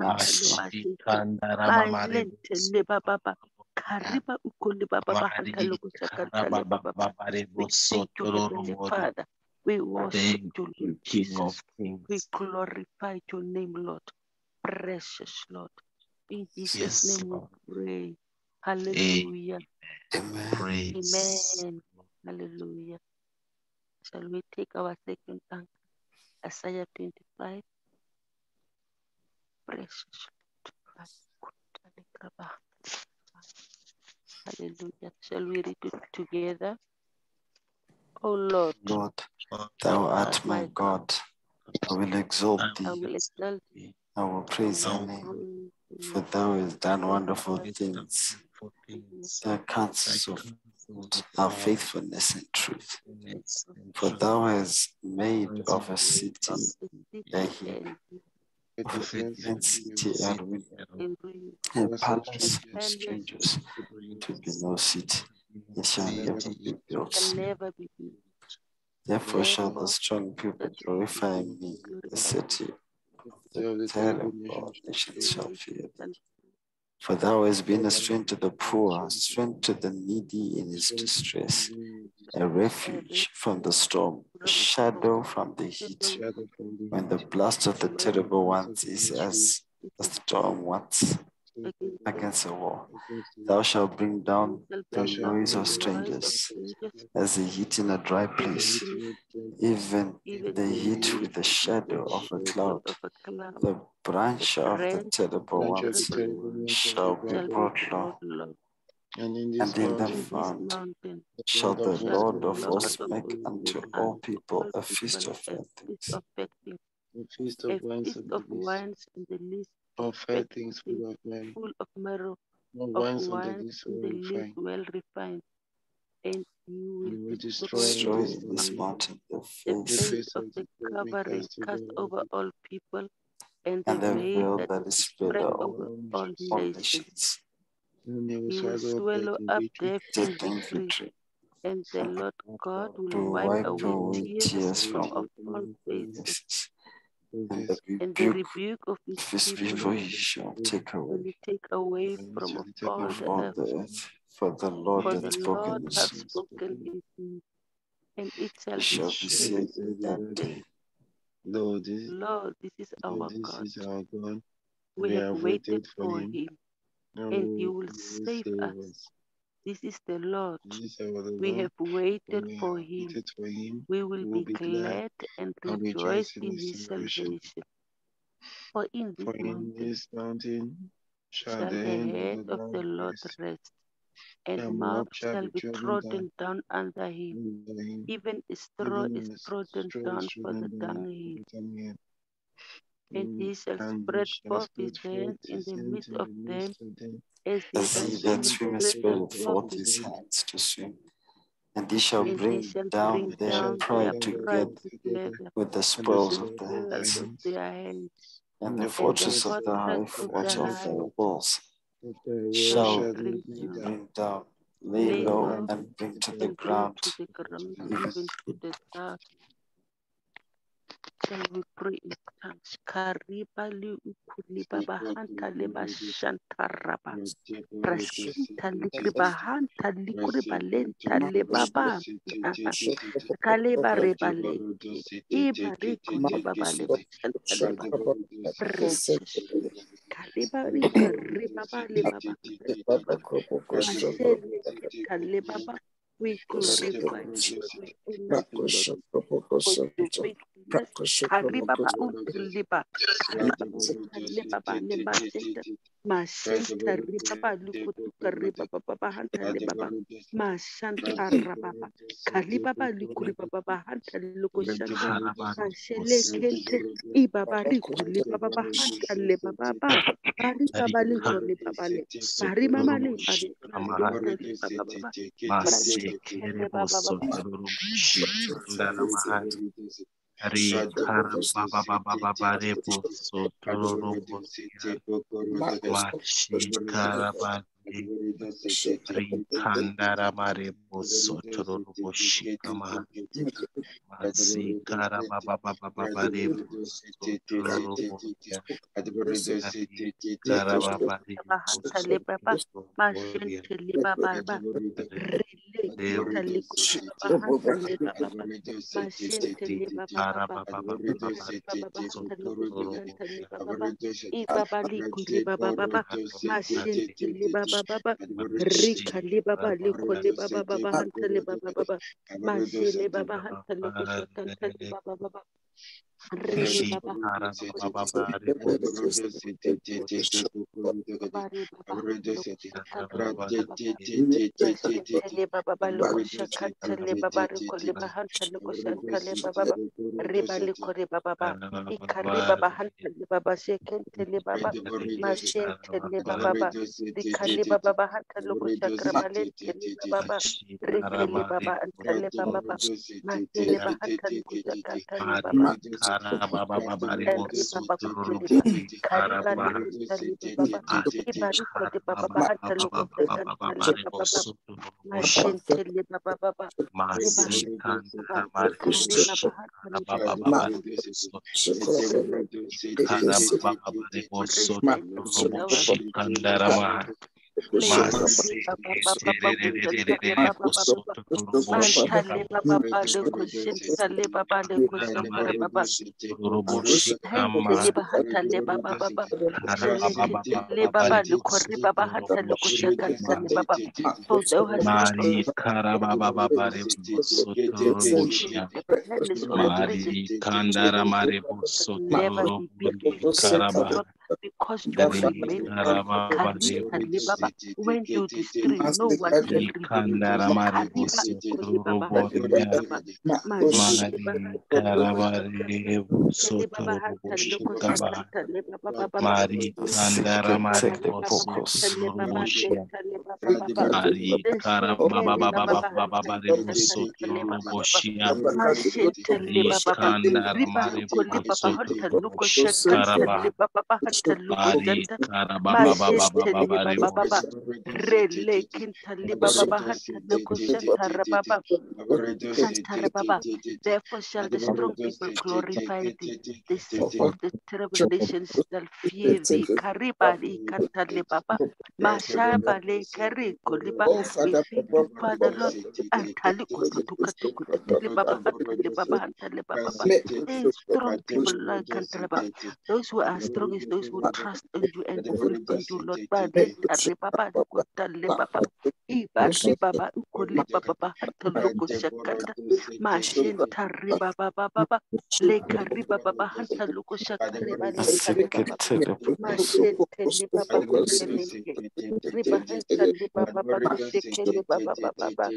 Malente le baba baba kariba ukuli baba baba hantalo kusakanta le baba baba. We thank you, Heavenly Father. We worship you, Lord Jesus. We glorify your name, Lord. Precious Lord. In Jesus' name we pray. Hallelujah. Amen. Amen. Hallelujah. Shall we take our second anchor? Isaiah twenty-five. Precious Lord. Hallelujah. Shall we read it together? Oh Lord, Lord, thou art my God. I will exalt thee. I will exalt thee. I will praise thy name. For thou hast done wonderful things. Thy counsels of our faithfulness and truth. For thou hast made of a city a heap, of immensity and ruin, a palace of strangers to be no city. It shall never be built. never be built. Therefore shall the strong people glorify me, the city of the terrible nations shall fear thee. For thou hast been a strength to the poor, a strength to the needy in his distress, a refuge from the storm, a shadow from the heat, when the blast of the terrible ones is as a storm once against a wall. Thou shalt bring down the noise of strangers as the heat in a dry place, even the heat with the shadow of a cloud. The branch of the terrible ones shall be brought low, And in and this in the mountain, fountain shall the Lord of hosts make unto all people a feast of fair things. the feast A of wines feast of of the least, wines in the least, of fair things full of men, full of marrow, of of wines of the wines least in well the least refined. well refined, and you will You will destroy, destroy Destroy in in this mountain the the face face face of of the the covering cast cast over over all people, and and the the veil veil that that is is spread spread out over all all nations. nations. and you will He will swallow swallow up death in up victory. death Death in and victory, victory, and the Lord God to will wipe wipe away away tears tears from from off all faces, faces, and the and the rebuke rebuke of his of his people people he shall take will away he take away And from shall off take all of the all earth. the earth. For the Lord For hath the spoken Lord his hath word. spoken his name, and it shall It be shall be said said in in that that day, day, Lord, this, Lord, this is Lord, our this God. is our God. We We have have waited waited for for him, him, and and he will will he will save save us. us. This is the Lord. This is our We Lord. have waited We for have him. waited for him. We will We will be be glad glad and and rejoice rejoice in in his his salvation. salvation. For in this For in mountain this mountain shall shall the the hand hand of the of the Lord Lord rest, rest, and and Mount Moab shall shall be be trodden down trodden down under him. under him, Even a straw even is as trodden straw is down for the trodden down dunghill, for the dunghill. and he shall And he spread shall forth his spread hands forth in his the hands midst in of the them, midst of them, as he as that he that swimmeth swimmeth spreadeth spreadeth forth forth his his hands. hands to swim. And he shall And he bring shall down bring their down pride their pride together together with the and the spoils with of the the sword of their spoils hands, of hands, their hands, and and the the and the fortress fortress of the of high fortress of fort the of high the walls of the wall shall shall he shall he bring he bring down, down, bring down, lay lay low, low, and bring to the and bring ground, to the ground, even even to the earth. Shall we pray in tongues? Kariba li ukuli baba hanta leba shantaraba. Rashinta likriba hanta likriba lenta lebaba. Kaleba reba lente. Iba riku lebaba leba shanta leba. Precious. Kaleba rika ribaba lebaba hanta lebaba. Mashele kenta lebaba. We glorify you. We honor you, Lord, for your faithfulness. Karibaba utliba. Kariba utalibaba lebashenta. Mashenta ribaba lukutu karibaba baba hanta lebaba. Mashanta rababa. Kalibaba likuri baba hanta lukushanta. Mashele kente. Ibaba rikuli baba hanta lebaba. Bari baba likuli baba le. Bari mama le bari hanta lebaba baba. Mashele baba baba. Ari kara baba baba baba rebo so tororo bosia machi kara bandi ri kandara mare boso tororo boshi kama masi kara baba baba baba rebo so tororo bosia ari kara baba rebo Bahanta so lebaba. tororo bosia Mashente lebaba. Rile kita rebo likuri baba hanta lebaba. Mashente ri lebaba kara baba. baba baba baba Baba so bahanta lukutu tororo kanta bosia lebaba. Ibaba likuri baba baba. ari Mashente lebaba baba. machi Rika lebaba liko kara lebaba baba hanta lebaba baba. Mashele baba hanta lukusha kanta lebaba baba. Rile Shi baba hanta Hara Baba lukutu Baba Rebo bari baba hanta lukusha kanta Baba lebaba. Mashintele baba baluko shakantele baba riko liba hantele ko shantele baba riba liko riba baba ikari baba hantele baba shekentele baba mashintele baba baba rikali baba baba hantele ko shakrabalentele baba rikeli baba hantele baba baba mashele baba hantele ko shakantele baba For thou hast Mari karabababare soturubushia. Mari kandara mare never be beaten karaba. because you remain God. When you destroy, no one can rebuild. Kandara mare soturubushia. Mari karabare soturubushia. Mari kandara mare soturubushia. Mari karabababababare soturubushia. Kandara mare soturubushia. Karaba. Mari karabababababare Rele kintali baba bahata loko shantara baba shantara baba. Therefore shall the strong people glorify thee. The sick of the terrible nations shall fear thee. Karibali kantali baba mashabale kari koliba. We thank you, Father Lord. Antali kututuka tukutili baba hatali baba hatali baba. Hey, strong people like Kantaraba. Those who are strong is those who trust in you and believe in you, Lord. Bade tari baba kutali baba. Ibari baba ukoli baba hatalogo shakata. Mashin tari baba baba. Lekari baba hatalogo shakari bale kari baba. Mashin tali baba kutelenge. Riba hatali baba baba shekeli baba baba.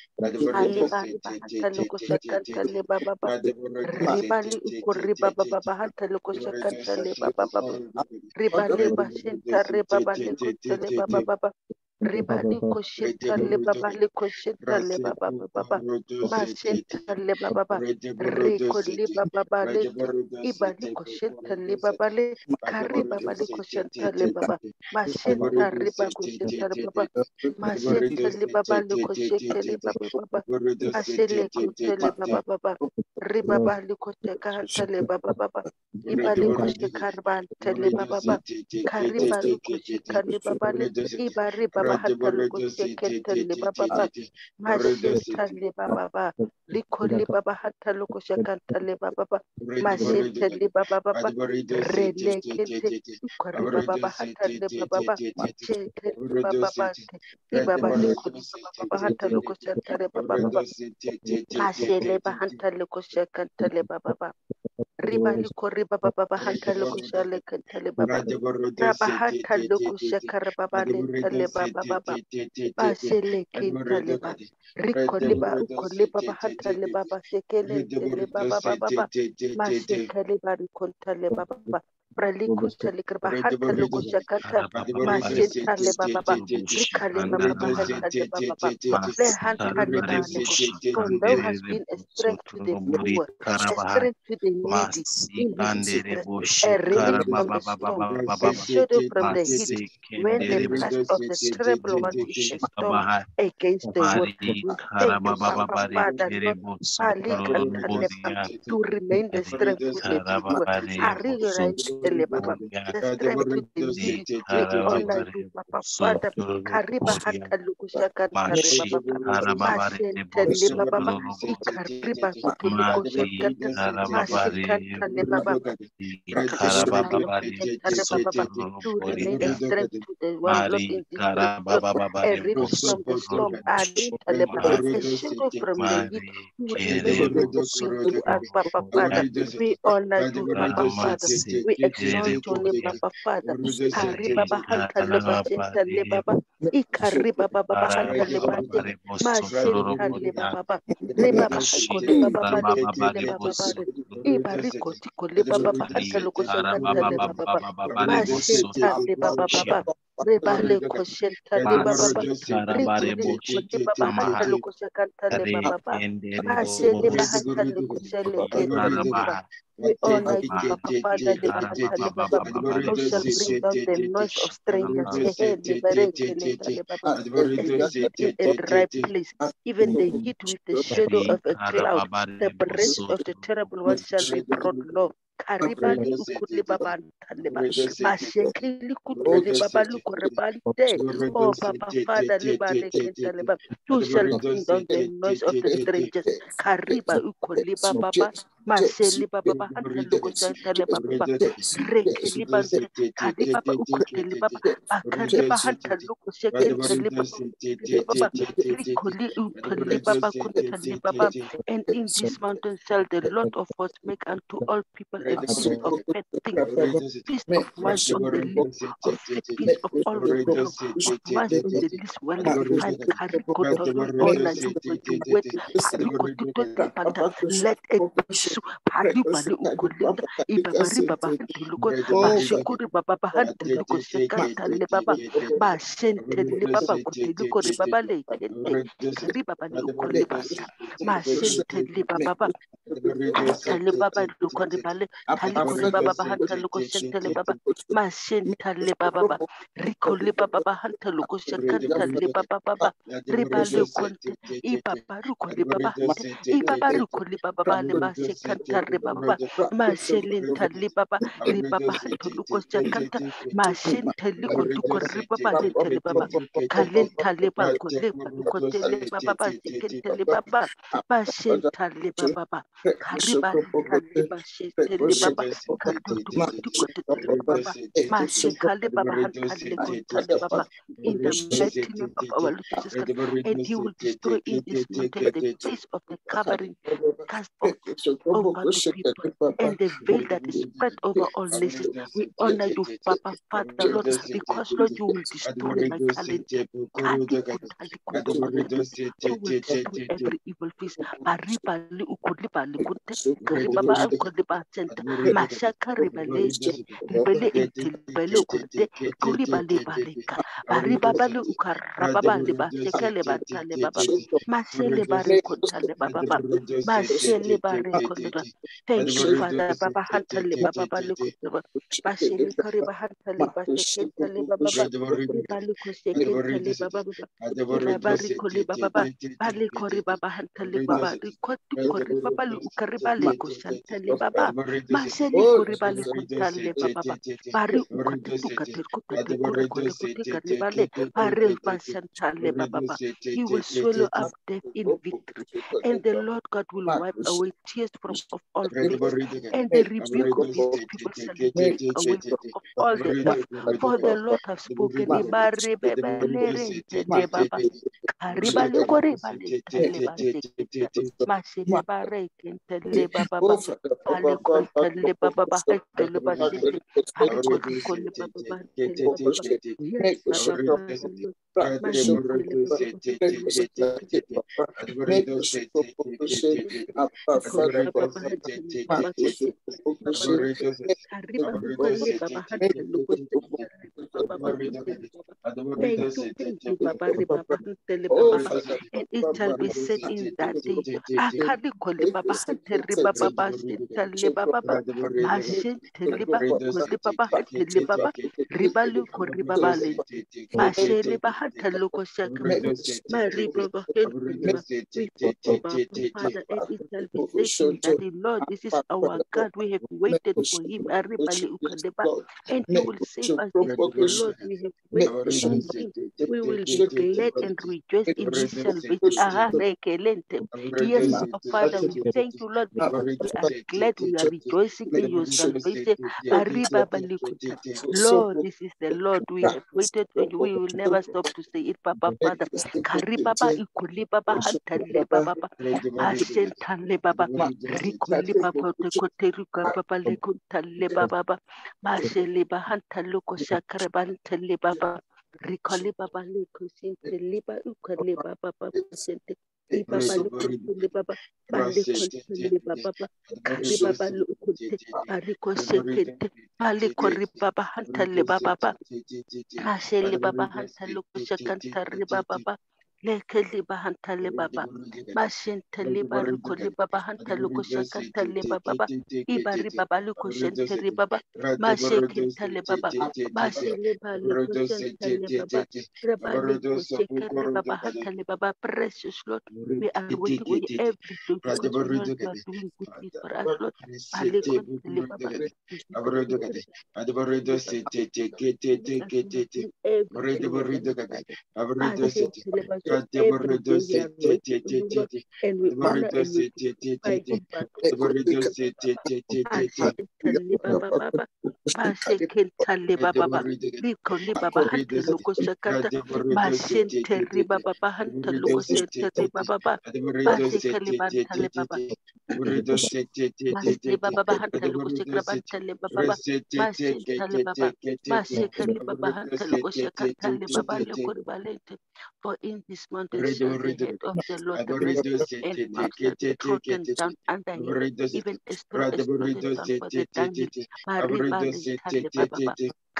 Aliba riba hatalogo shakata le baba baba. Ribali ukuri baba baba hatalogo shakata le baba baba. Ribali bashinta ribaba le kutele baba baba. Ribali koshinta le baba le koshinta le baba baba. Mashinta le baba baba. Riko le baba baba le. Ibali koshinta le baba le. Kari baba le koshinta le baba. Mashinta riba koshinta le baba. Mashinta le baba le koshike le baba baba. Asile kutele baba baba. Ribaba le koshika hanta le baba baba. Ibali koshika ribante le baba baba. Kariba le koshika le baba le. Ibari baba hata le koshike le baba baba. Mashinta le baba baba. Liko le baba hata le koshika le baba baba. Mashinta le baba baba. Rele kente. Kariba baba hata le baba baba. Sheke le baba baba. Ibaba le koshika baba hata le koshika le baba baba. Ashele bahanta lukusha kantale baba. Riba liko riba baba bahanta lukusha le kantale baba. Rabahanta lukusha karababa lentale baba baba. Ashele kintale ba. Riko liba uko liba bahanta le baba shekele ntele baba baba. Mashekele ba rikontale baba. Praliko tale bahanta lukusha kanta. Mashentale baba. Rikale baba bahanta le baba. Le hanta le ba leko. For thou hast been a strength to the poor, a strength to the needy in his distress, a relief from the storm, a shadow from the heat, when the blast of the terrible one hits the storm against the world. We thank you, Papa, Father, Lord, to remain the strength to the poor, the strength to the needy. We honor you, Papa, Father. Kariba hata lukushaka kariba baba. Mashentele baba. Ikariba kutuluko shakata. Mashikanta le baba. To remain a strength to the one Lord in distress, Lord. A relief from the storm, a shadow from the heat. To remain faithful to us, Papa Father. We honor you, Papa Father. We exalt your name, Papa Father. Kariba bahanta le bashenta le baba. Ikariba baba bahanta le bate. Mashenta le baba. Reba bahiko le baba balente le baba bare. Ibariko tiko le baba bahanta le koshakanta le baba. Mashenta le baba baba. Rebale koshenta le baba ba Karabare rikuli kuli boshi baba hanta kamaha. loko shakanta le baba ba Rekendere mashele bahanta loko shele kente le baba. Karabaha. We honor you, Baha. Papa Father, le bahanta le baba. Who shall bring down the noise of strangers? Hehe, le bareke le tale baba. And they sit in a dry place. Even the heat with the shadow of a cloud. The breath of the terrible one shall be brought low. Karibali ukuli baba taleba mashekili kutuli baba lukorebali de. Oh Papa Father, leba lekentaleba. You shall bring down the noise of the strangers. Kariba ukuli baba masheli baba hanta luko shantale baba rekeli bante kali baba ukuli baba bakali baba hanta luko shekentale baba rikoli ukuli baba kuntale baba. And in this mountain shall the Lord of hosts make unto all people a feast of fat things, feast of wines on the lips, of a feast of all manner of wines on the lips, well refined. Karikoto, we honor you for your word. Parikoto lepanta, let it be so. Paribali ukolinda, ibabari baba hantuluko, bashikuri baba hantuluko, shekanta lebaba, bashente lebaba kuteluko rebaba lekente, karibaba le ukolibanta, mashente lebaba. Tali baba luko ribale tali kuri baba hanta luko shentele baba mashin tali baba riko li baba hanta luko shekanta li baba baba ribale konte i baba ruko li baba hanta i baba ruko li baba bale ba shekanta ri baba mashin tali baba ri baba hanta luko shekanta mashin tali ko luko ri baba hanta li baba kalin tali ba ko le luko tele baba ba shekanta li baba mashin tali baba Kariba Kaliba Shitele Baba Katutu Kutele Baba Mashe Kaliba Hantale Kuntale Baba in the mighty name of our Lord Jesus Christ, and He will destroy in this mountain the face of the covering cast off over the people and the veil that is spread over all nations. We honor you, Papa, Father, Lord, because Lord, you will destroy my calendar. You will destroy every evil face. Pariba li ukoliba li kunte, karibaba ukoliba center, mashaka ribelete, ribele inte ribele kunte, kuriba liba leka, paribaba li ukarababa liba seke liba tale baba, masele bare kunta le baba baba, masele bare kunta. Thank you, Father, Baba Hantale Baba Balukuba, Bashili Kariba Hantale Bashakentale Baba, Ribaluko Shekentale Baba, Irabari Koli Baba, Bali Kori Baba Hantale Baba, Rikotu Kori Baba Ukaribale Kushantale Baba, Maseli Koribale Kuntale Baba, Bari Ukatuka Turkuta Kuri Kuri Kuti Karibale, Bari Bashantale Baba. He will swallow up death in victory, and the Lord God will wipe away tears from of all faces, and the rebuke of his people shall be taken away from of all the earth. For the Lord have spoken. Thank you, thank you, Baba Baba Hantele Baba, and it shall be said in that day. Akadi Koli Baba Hantele Baba Shintele Baba Mashintele Baba Koli Baba Hantele Baba Ribalu Kori Baba Lente Mashele Bahantele Koshakanta Mary Baba Hantele Baba. We thank you, Baba Father, and it shall be said in that the Lord, this is our God. We have waited for Him, Aribali Ukadeba, and He will save us. This is the Lord we have waited for Him. We will be glad and rejoice in His salvation. Aha, rekelente. Yes, Papa Father, we thank you, Lord, because we are glad, we are rejoicing in your salvation. Ariba balikuta. Lord, this is the Lord we have waited for you. We will never stop to say it, Papa Father. Karibaba ikuli baba hantale baba ashentale baba rikuli baba tekoteruka baba lekuntale baba mashele bahantale ko shakare bantale baba rikali baba leko sente liba ukale baba baba sente Ibaba lukuntele baba bali kuntele baba kari baba lukunte bali kosekente bali kori baba hantale baba baba ashele baba hantale kosekantare baba baba lekeli baba hantale baba mashentele bari kori baba hantale kosekantale baba baba ibari baba lukosentere baba mashekentale baba mashele bali kosentale baba rabali kosekere baba hantale baba precious Lord. We are waiting on you every day because we know you are doing good things for us, Lord. Alekon telebaba, every day we are satisfied. Asen teleba, so every day we are waiting on you, Lord, and we honor and we glorify you, Lord. Asen telebaba baba, Maseken telebaba, Liko libaba hanta loko sekata, Masen teribaba hanta loko senteribaba. Basikali bantale baba. Masli baba bahantale kusikra bantale baba. Masintale baba. Masikali baba hantale kusikantale baba lekuri balente. For in this mountain shall the head of the Lord rest, and Mark shall be trodden down under him, even a stone is trodden down for the dunghill. Mariba lentale baba.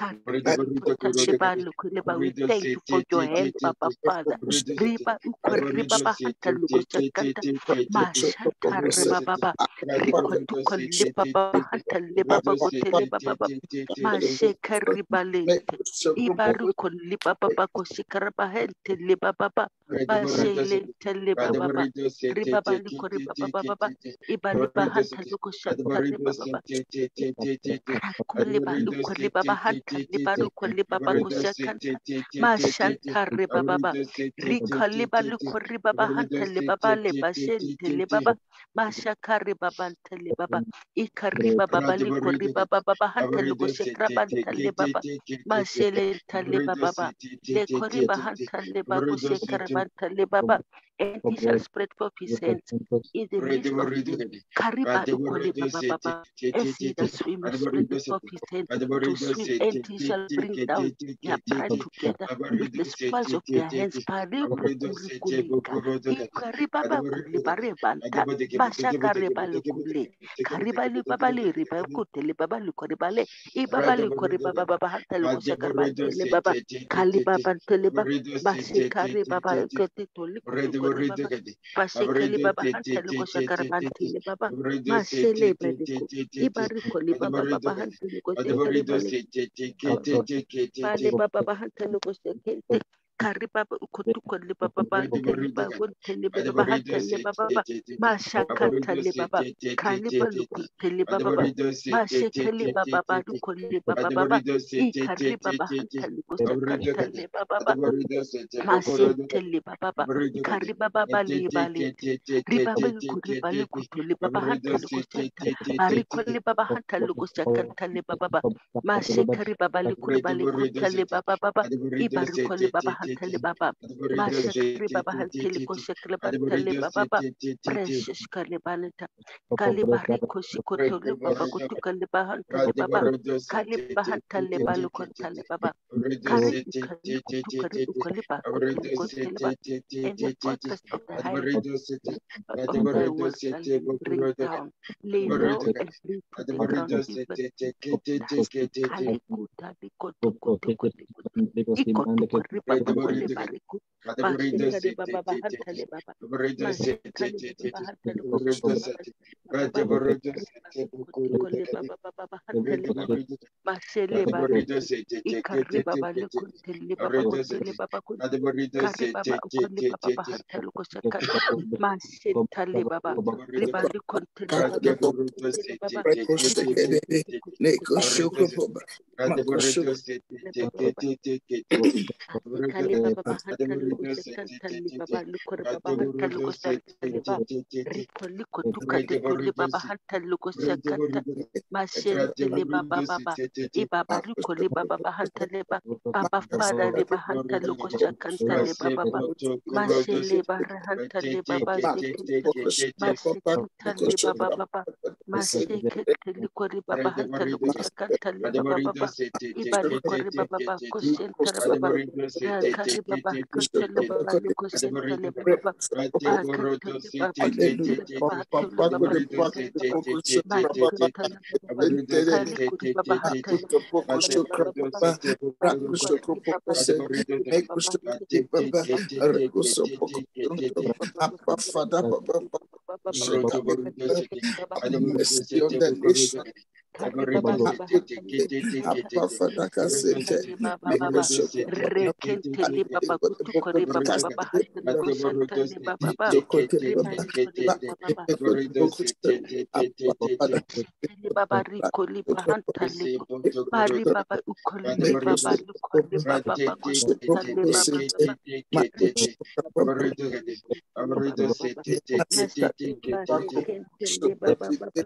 We thank you for your hand, Papa Father. Riba ukoriba bahanta lukusekanta mashanta riba baba riko tuko liba bahanta liba bagote liba baba masheka riba lente iba ruko liba baba koshikara bahente liba baba bashelente liba baba riba baliko riba baba baba iba liba hanta lukusekanta riba baba Rakuliba ukoliba bahanta liba rukoliba bakosekanta mashanta riba baba rikoliba lukoriba bahanta liba bale bashente liba baba mashakari babanta liba baba ikariba baba likoriba baba bahanta lukosekra banta liba baba mashelenta liba baba lekoriba hanta liba kosekra banta liba baba and he shall spread forth his hands in the midst of the Kariba ukoliba baba as he that swimmeth spread forth his hand to swim, and he shall bring down their pride together with the spoils of their hands. Paribukulikulika, ikaribaba kulibarebanta, mashakarebalukule, karibali babali ribakutele babali koribale, ibabali koribaba bahantele kosakarabantele baba, kalibabantele baba, bashikari baba ketitoli kutukoribaba, bashikali baba hantele kosakarabantele baba, mashele baliku. Ibariko liba baba bahante lukote karibale bale baba bahante lukote kente karibaba ukotuko liba baba liba gonte liba baba hante liba baba mashakanta liba baba kaliba lukote liba baba mashekeli baba baduko liba baba ikariba bahante lukote kanta liba baba masente liba baba kariba baba liba lente riba baliku riba likuto liba bahante lukote Barikoli baba hanta lugo sakantale baba baba. Mashekari baba likuri bali kuntale baba baba. Ibarikoli baba hantale baba. Mashekari baba hantale ko shekle bantale baba baba. Precious kali balita. Kali bariko shikotole baba kutu kali bahantale baba. Kali bahantale balu kontale baba. Kari kali kutu kari ukoli ba kutu kontale ba. In the fortress of the highest of thy world shall you bring down. Lay low and bring to the ground even Kalikuta bikotu kutu kutu kutu ikotu kuripa bakole bariku mashekari baba bahantale baba mashekari baba bahantale kushekara baba kutu kole baba baba bahantale baba mashele balete ikari baba lekuntele baba kuntele baba kuntele kari baba ukole baba bahantale kushekara mashetale baba riba lekuntele baba kuntele baba Kali baba bahanta luko sekantali baba luko baba hanta luko sekantali baba riko liko tuka teko le baba hanta luko sekanta mashente le baba baba i baba riko le baba bahanta le baba baba fada le bahanta luko sekanta le baba baba mashele bara hanta le baba sekanta mashekanta le baba baba Maseketeli kori baba hantali kusakantali baba baba ibali kori baba baba kusentali baba kari baba kantali baba kusentali baba baba kantali baba kusentali baba hantali baba bali kantali baba kali kori baba hantali kori baba baba ibali kori baba kusentali baba mercy on the nation. Rekenteli baba kutu kori baba baba hantali kusentali baba baba baba rikoli bahantali bari baba ukoli baba lukoli baba baba kusentali baba baba baba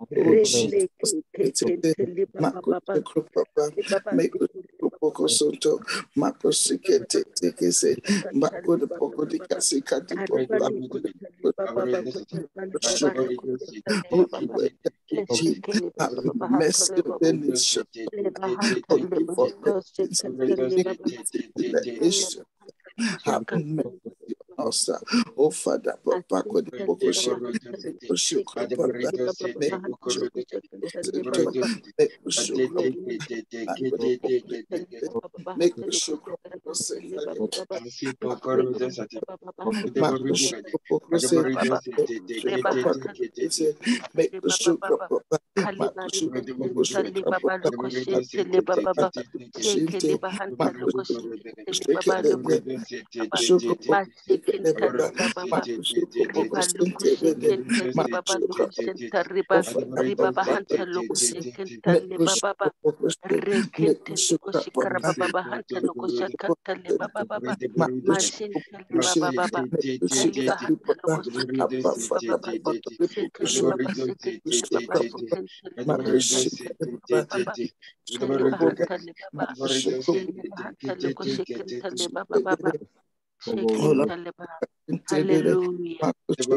Oh, Father, Papa, could the Bokosha, make the show, make the show, Hallelujah.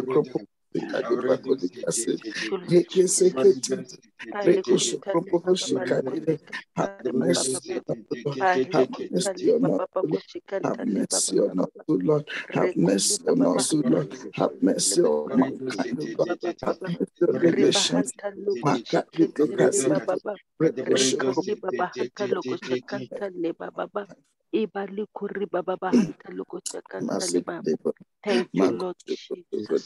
Have mercy on us, Lord. Have mercy on us, Lord. Have mercy on mankind, Lord. Have mercy on the nations. Thank you, Lord Jesus.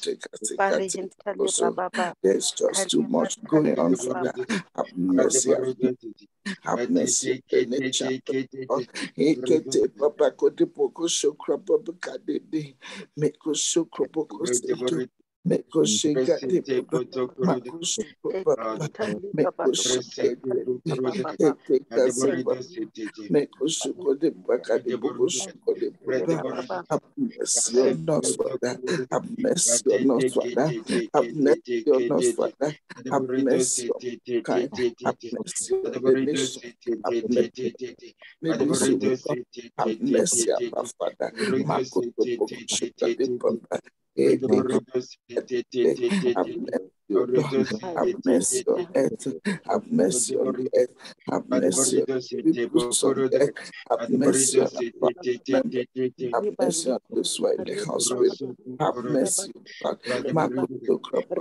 There's just too much going on, Father. Have mercy. Have mercy on the nation. Ekete papa kote poko shokra papa kadede. Meko shokra poko seto. Meko sheka de papa. Mako shokra papa. Meko sheka de papa. Meko shoko de paka de poko shoko de papa. Have mercy on us, Father. Have mercy on us, Father. Have mercy on us, Father. Have mercy on kind. Have mercy on the nation. Have mercy. Have mercy, Abba Father. Makoto Pokoshuka de Papa. Have mercy on earth. Have mercy on the earth. Have mercy on the people on earth. Have mercy on our members. Have mercy on those who are in the house with. Have mercy on Makoto Papa.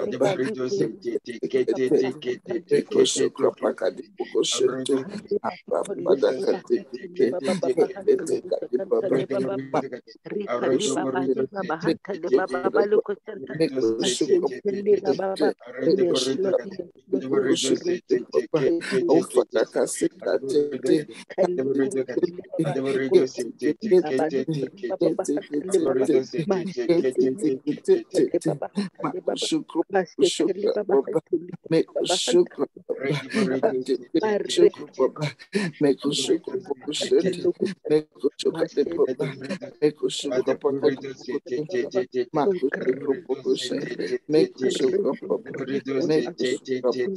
Make a sugar, make a sugar, make a sugar, make a sugar, make a sugar,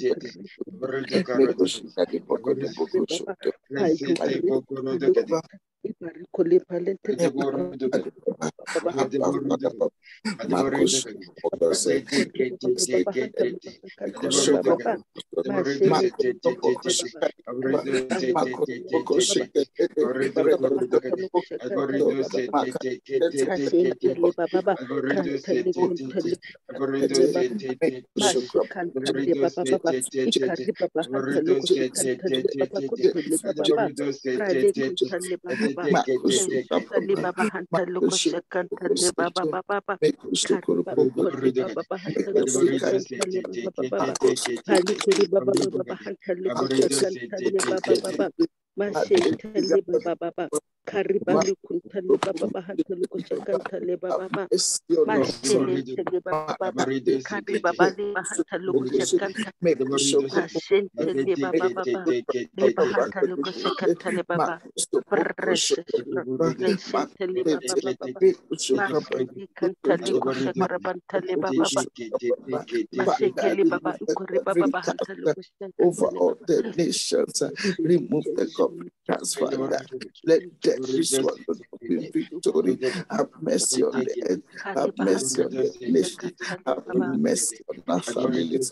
make a sugar, Karibali kuntali baba bahantali kushakantali baba baba mashele tele baba baba kari baba le bahantali kushakantali mashele baba baba le bahantali kushakantali baba precious precious tele baba baba mashele kantali kushakarabantali baba baba mashele baba ukuri baba bahantali over kushakantali all baba the nations, uh, remove the government transfer that. Let death be swallowed up in victory. Have mercy on the earth. Have mercy on the nation. Have mercy on our families.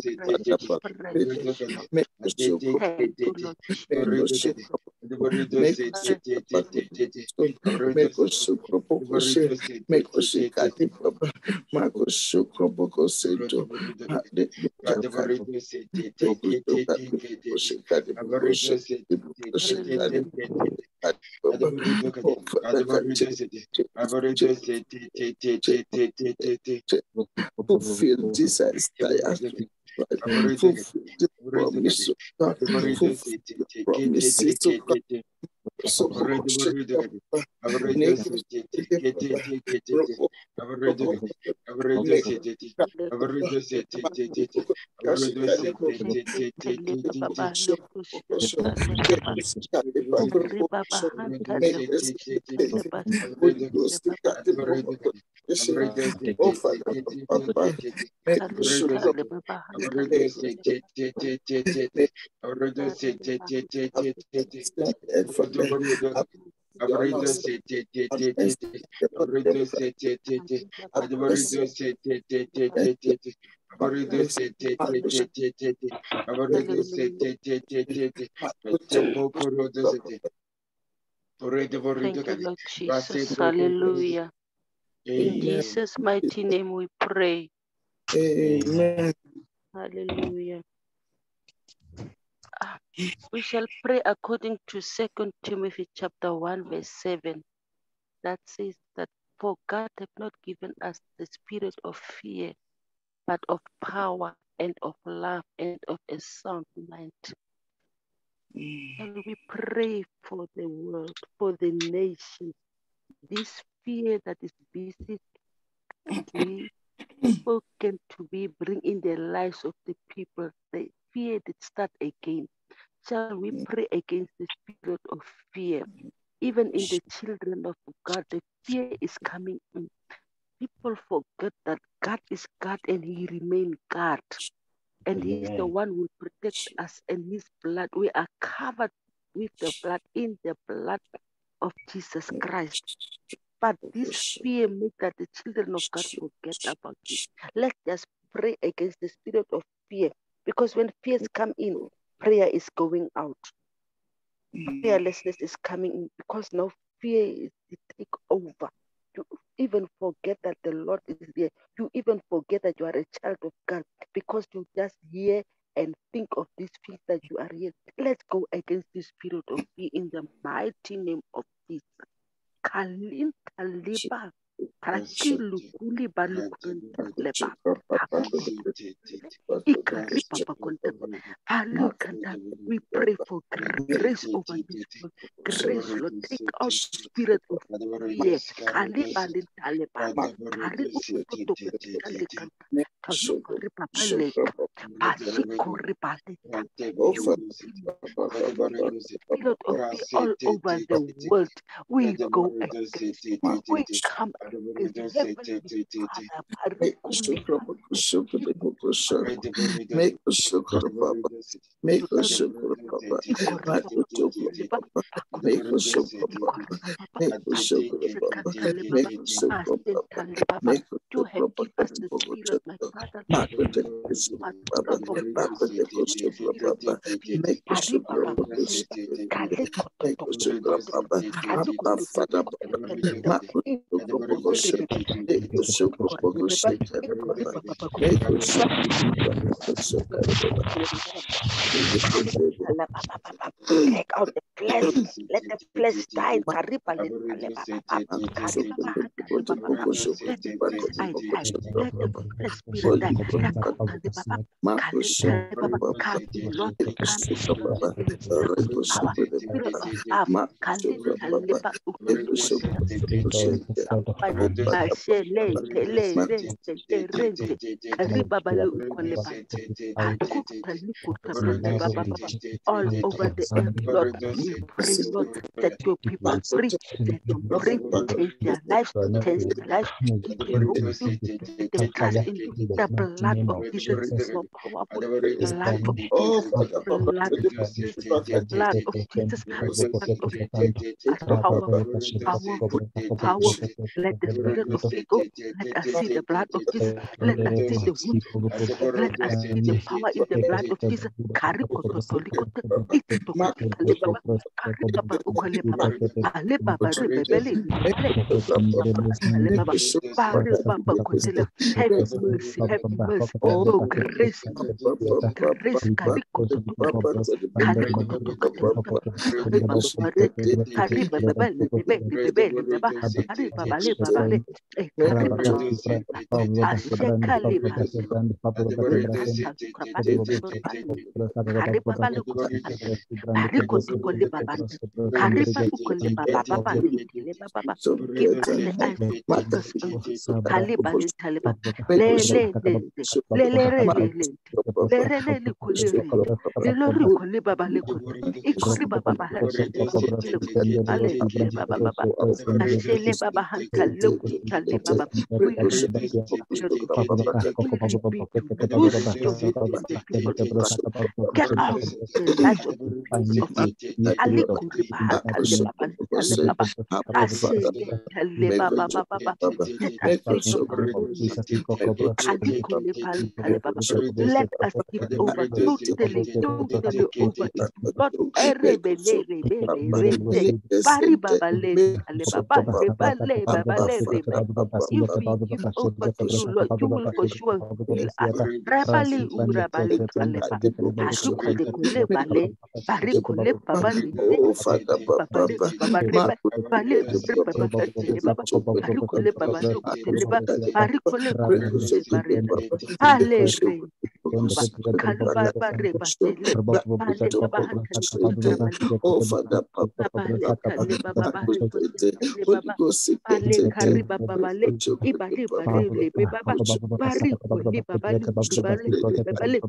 Make us so good. Make us so good. Make us so good. Make us so good. Make us so good. Make us so good. Fulfill Jesus, fulfill the promise of God, fulfill the promises of God. So Thank you, Lord Jesus. Hallelujah. In Jesus' mighty name we pray. Amen. Hallelujah. Ah, we shall pray according to Second Timothy chapter one, verse seven. That says that for God hath not given us the spirit of fear, but of power and of love and of a sound mind. And we pray for the world, for the nation, this fear that is busy to be spoken to be bring in the lives of the people. The fear that start again. Shall we pray against the spirit of fear? Even in the children of God, the fear is coming in. People forget that God is God and He remains God. And He's the one who will protect us, and His blood. We are covered with the blood, in the blood of Jesus Christ. But this fear makes that the children of God forget about it. Let us pray against the spirit of fear. Because when fears come in, prayer is going out. Fearlessness is coming in, because now fear is to take over. You even forget that the Lord is there. You even forget that you are a child of God, because you just hear and think of these things that you are here. Let's go against the spirit of fear in the mighty name of Jesus. Kalin Taliba. Prakilu kuli balukanta leba. We pray for grace over this world. Grace, Lord, take out the spirit of fear. Kalibalin Taliba. Spirit of fear all over the world. We go against it. We come against heavenly Father. Make us so Make us so Make us so You have given us the spirit, my Father, Lord, take out the flesh, let the flesh die. Kariba let the flesh spirit die. Lord, all over the earth, Lord, we pray, Lord, that your people free, set them free, change their lives, change their lives, keep them open, keep them trust in you. The blood of Jesus is more powerful. The blood of Jesus, the blood of Jesus, the blood of Jesus, the blood of Jesus is powerful, powerful, powerful. Let the spirit of faith go. Let us see the blood of Jesus. Let us see the wound of Jesus. Let us see the power in the blood of Jesus. Have mercy, have mercy. Oh, grace, grace, get out the lives of Ali Kuriba let us give over totally, totally over it. Not every Bari Baba le Baba Rebale Baba le If we give over to you, Lord, you will for sure heal us. Rabali Urabali Kaleba Aruku de Kule Bale Bari Kule Baba le Baba le Baba Reba Bale Baba Bari Kule Baba le Teleba Bari Kule Baba Ale Kalba Reba Sele Bale Baba Oh, Father, Papa, Holy Ghost, Ale Kariba Babale Ibali Bari Le Baba Bari Kuli Babali Bali Babale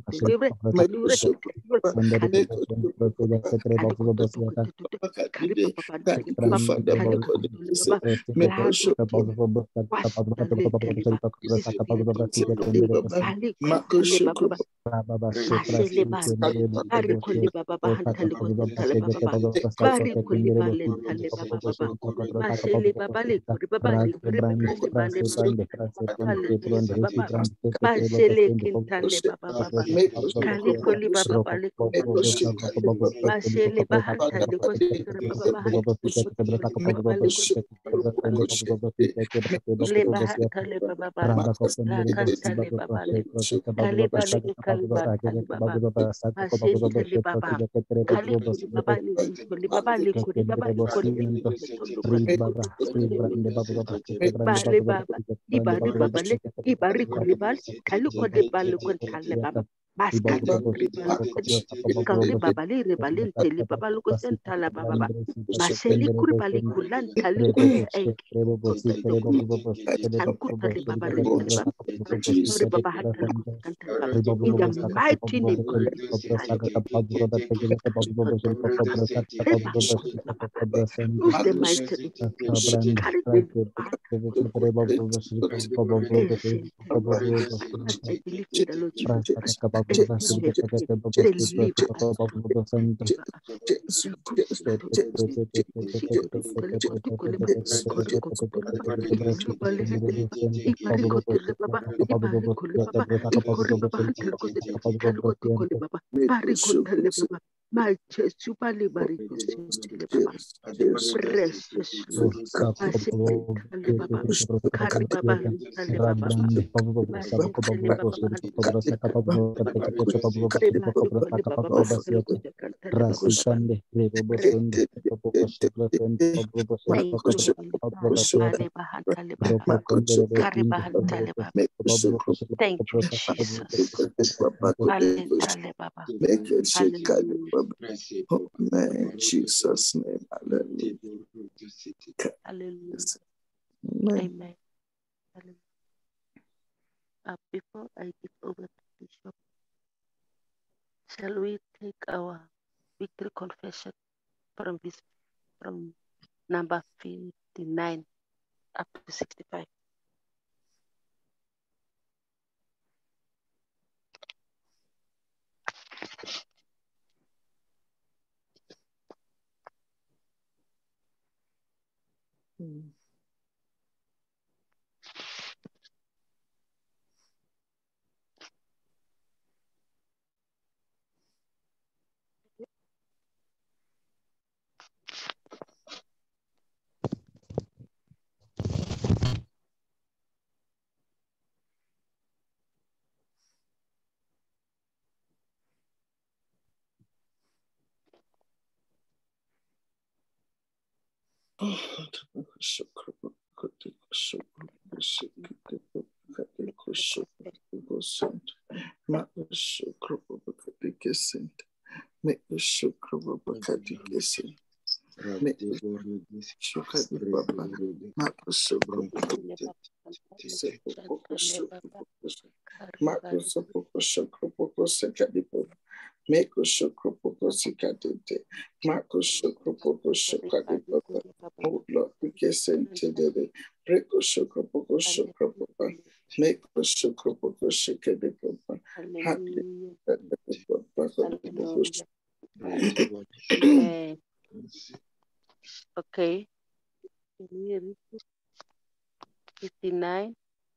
Ibari Kulibal, Kaluko de Baluko Talebaba, Bascali, Ikari Babali, Rebalin, Telebabaluko Sentala Baba, Maseli Kuribali Kulan, Taluko Egg, in the mighty name of use the mighty carry the I believe in the Lord Jesus. Thank you, Jesus. Amen. Jesus' name. Hallelujah. Hallelujah. Amen. Hallelujah. Uh, before I give over to Bishop, shall we take our victory confession from this from number fifty-nine up to sixty-five? Mm. Make the sugar bakati kissing. Make the sugar the baba. Marco Sopoko Marco Sopoko Shokropoko Sekadipo. Make a Shokropoko Sikadite. Marco Shokropoko Shokadipo. Oh Lord, we get sent to the Breako Shokropoko Shokropoko. Make a Shokropoko Shikadipo. Amen. Okay. fifty-nine.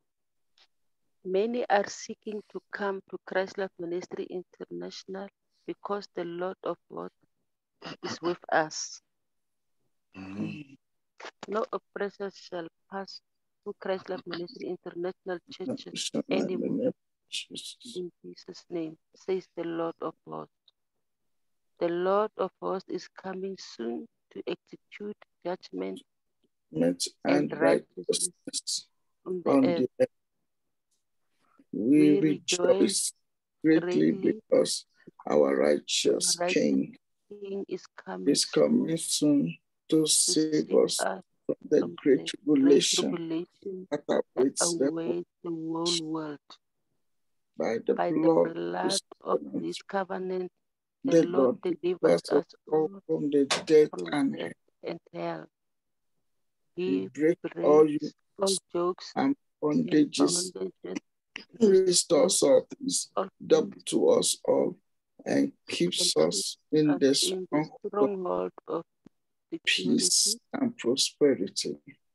Many are seeking to come to Christ Life Ministry International because the Lord of Lords is with us. Mm-hmm. No oppressor shall pass through Christ Life Ministry International churches anymore. In Jesus' name, says the Lord of Lords. The Lord of Hosts is coming soon to execute judgment and, and righteousness on the on earth. The earth. We, we rejoice greatly because our righteous our King, King is coming, is coming soon to, to save us from the from great the tribulation, tribulation that awaits the whole world. By the By blood, the blood of this covenant, the, the Lord delivers us all from the death from and, death and hell. He, he breaks all, all jokes and bondages, and restores all things double to us all, and keeps and us in the stronghold of peace and prosperity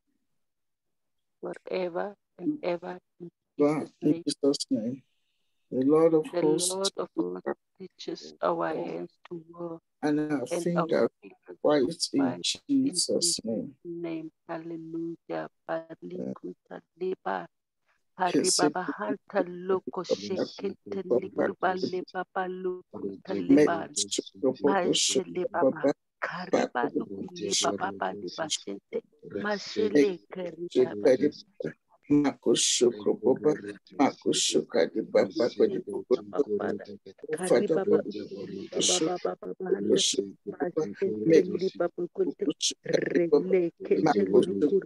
forever and ever. In but in Jesus' name, the Lord of the hosts Lord of hosts teaches our hands to war and our fingers fight in Jesus' name. name. Hallelujah. Haribaba hanta loko shekete liba leba baluku taleba mashele baba kariba luku leba baba liba shente mashele kariba Makushukro baba makushuka di baba kwa di baba kariba baba baba baba mashele liba kunte rele kete liba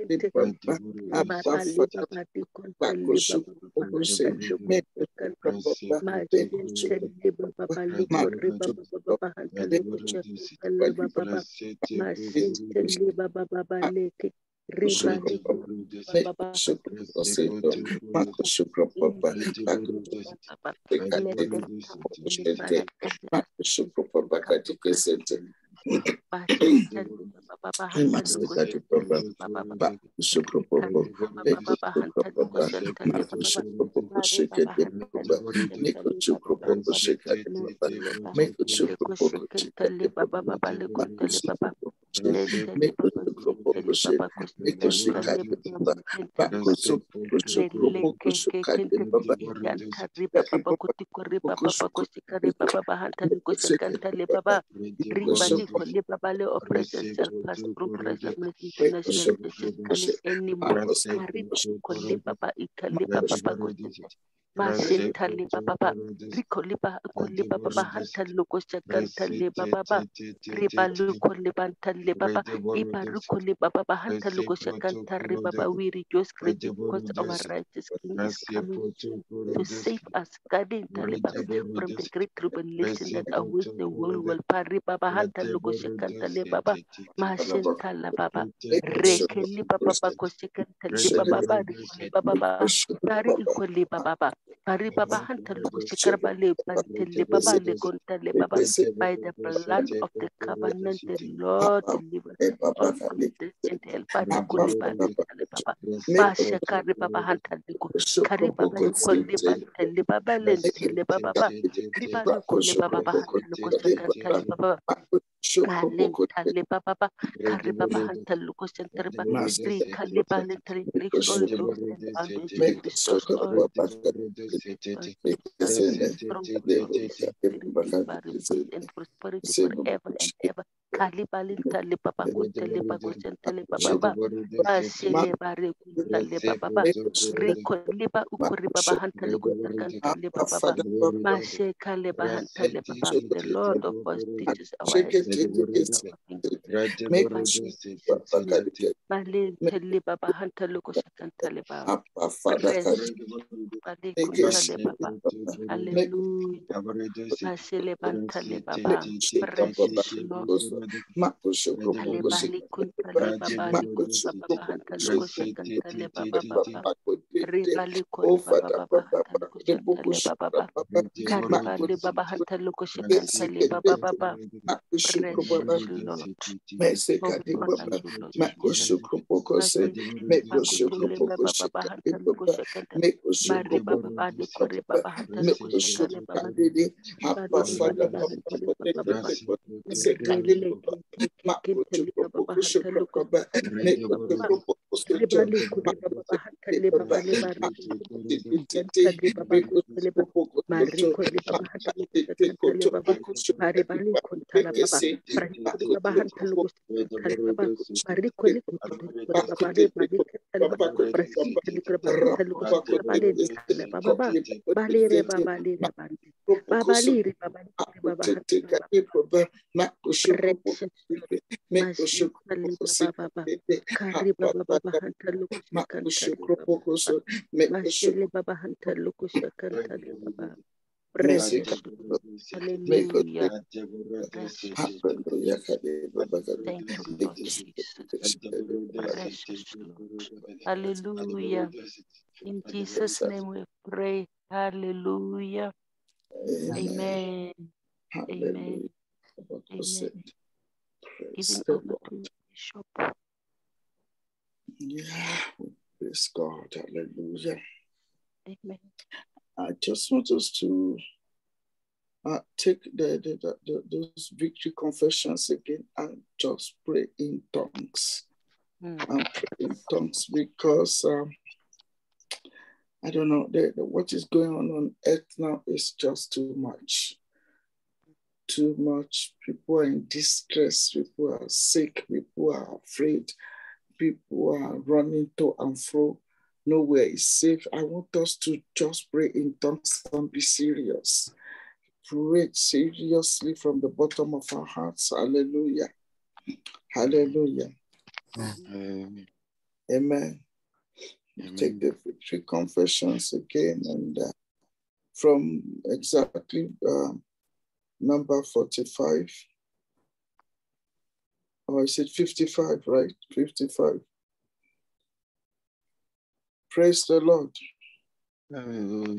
We rejoice greatly because our righteous King is coming to save us, guarding Taliban from the great tribulation that awaits the whole world. Pari Baba Hanta Lugo Shekantale Baba Mashentala Baba Rekeli Baba Bako Shekantale Baba Rikuli Baba Pari Ikoli Baba Pari Baba Hanta Lugo Shekarbale Pantele Baba Legontale Baba. By the blood of the covenant, the Lord delivers all from death and hell. Pari Kuli Baba Basha Kari Baba Hanta Lugo Kari Baba Ikoli Bantele Baba Lentele Baba Riba Lukule Baba Hanta Lugo Shekantale Baba Kalentale Baba Kari Baba Hanta Lugo Shekantale Baba Three Kaliba Lentary breaks all yokes and boundaries, restores all and prosperity forever and ever. Kalibalin Tale Baba Kutele Baba Shantale Baba Basile Bare Kuntale Baba Rico Liba Ukuri Baba Hantale Kantale Baba Mashe Kaleba Hantale Baba. The Lord of us teaches our Malin Tele Baba Hantale Kantale Baba. Hallelujah. Masile Bantale Baba. Precious Lord. Alebali Kuntale Baba Baba Hantale Kantale Baba Baba. Ribali Koli Baba Baba Hantale Kantale Baba. Karibali Baba Hantale Kantale Baba Baba. Precious Lord. Hallelujah. Thank you, Lord Jesus. Precious Lord. Hallelujah. In Jesus' name we pray. Hallelujah. Amen. Amen. Amen. Giving over to Bishop. Yeah, praise God. Hallelujah. Amen. I just want us to uh, take the, the, the, the those victory confessions again and just pray in tongues. Mm. And pray in tongues because um, I don't know, the, the, what is going on on earth now is just too much. Too much. People are in distress. People are sick. People are afraid. People are running to and fro. Nowhere is safe. I want us to just pray in tongues and be serious. Pray seriously from the bottom of our hearts. Hallelujah. Hallelujah. Amen. Amen. Amen. Take the victory confessions again, and uh, from exactly uh, number forty-five, or is it fifty-five, right? fifty-five. Praise the Lord. Hallelujah.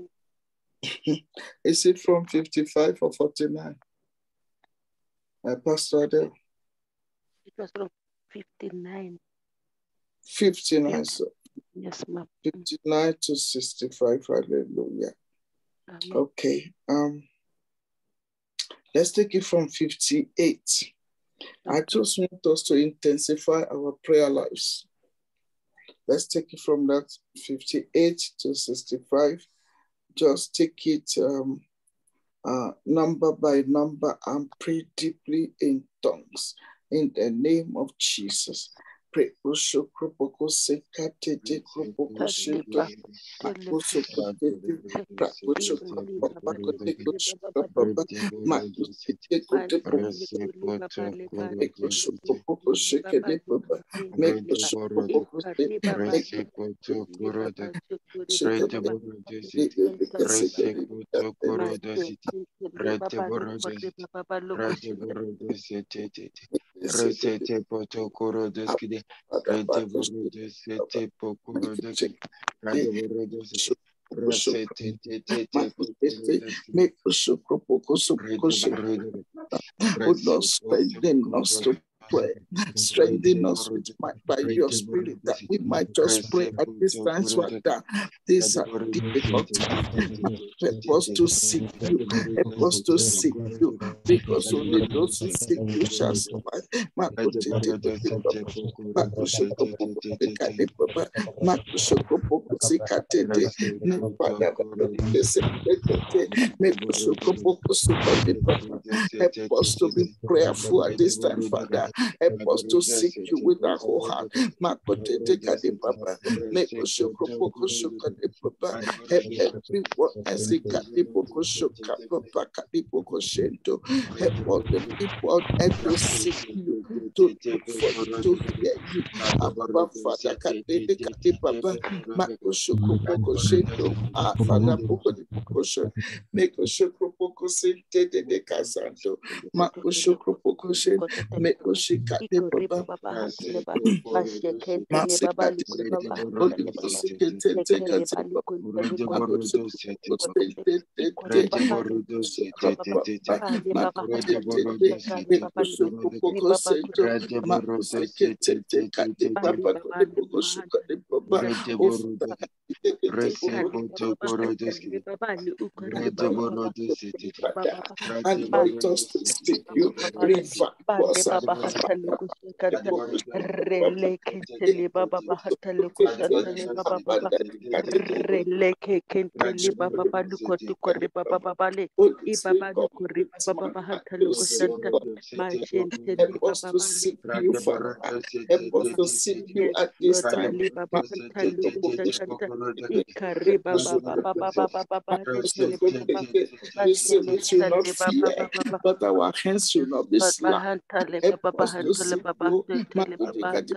Is it from fifty-five or forty-nine? Uh, Pastor Adele? It was from fifty-nine. fifty-nine, sir. Yes, ma'am. fifty-nine to sixty-five. Hallelujah. Amen. Okay. Um, let's take it from fifty-eight. Okay. I just want us to intensify our prayer lives. Let's take it from that fifty-eight to sixty-five. Just take it um, uh, number by number and pray deeply in tongues. In the name of Jesus. Pray. Resete potokoro deskide, rete borode sete pokoro deskide, rete borode sete, resete te te te pokoro deskide, Make us so Oh Lord, strengthen us to pray. Strengthen us with my, by your spirit that we might just pray at this time. Father, these are difficult times. Help us to seek you. Help us to seek you. Because only those who seek you shall survive. Help us to be prayerful at this time, Father. Help us to seek you with our whole heart. Help everyone as they help all the people out there to seek you, to look for you, to hear you. Abba, Father, Kadede Kade Papa, Mako Shoko Poko Shento, Ah, Father, Poko de Poko Shento, Meko Shoko Poko Sente de Casanto, Mako Shoko Poko Shento, Meko Shikade Papa, Masekate, Holy Kosikate, Tekate, Mako Shoko Sente, Mako Meko Shoko Poko Shento, Mako Sekate, Tekate Papa, Kode Poko Shoko de Papa, of anoint us to speak you, revive us. Help us to seek you, Father. Help us to seek you at this time. You say we should not fear, but our hands should not be slack. Help us to seek you. Help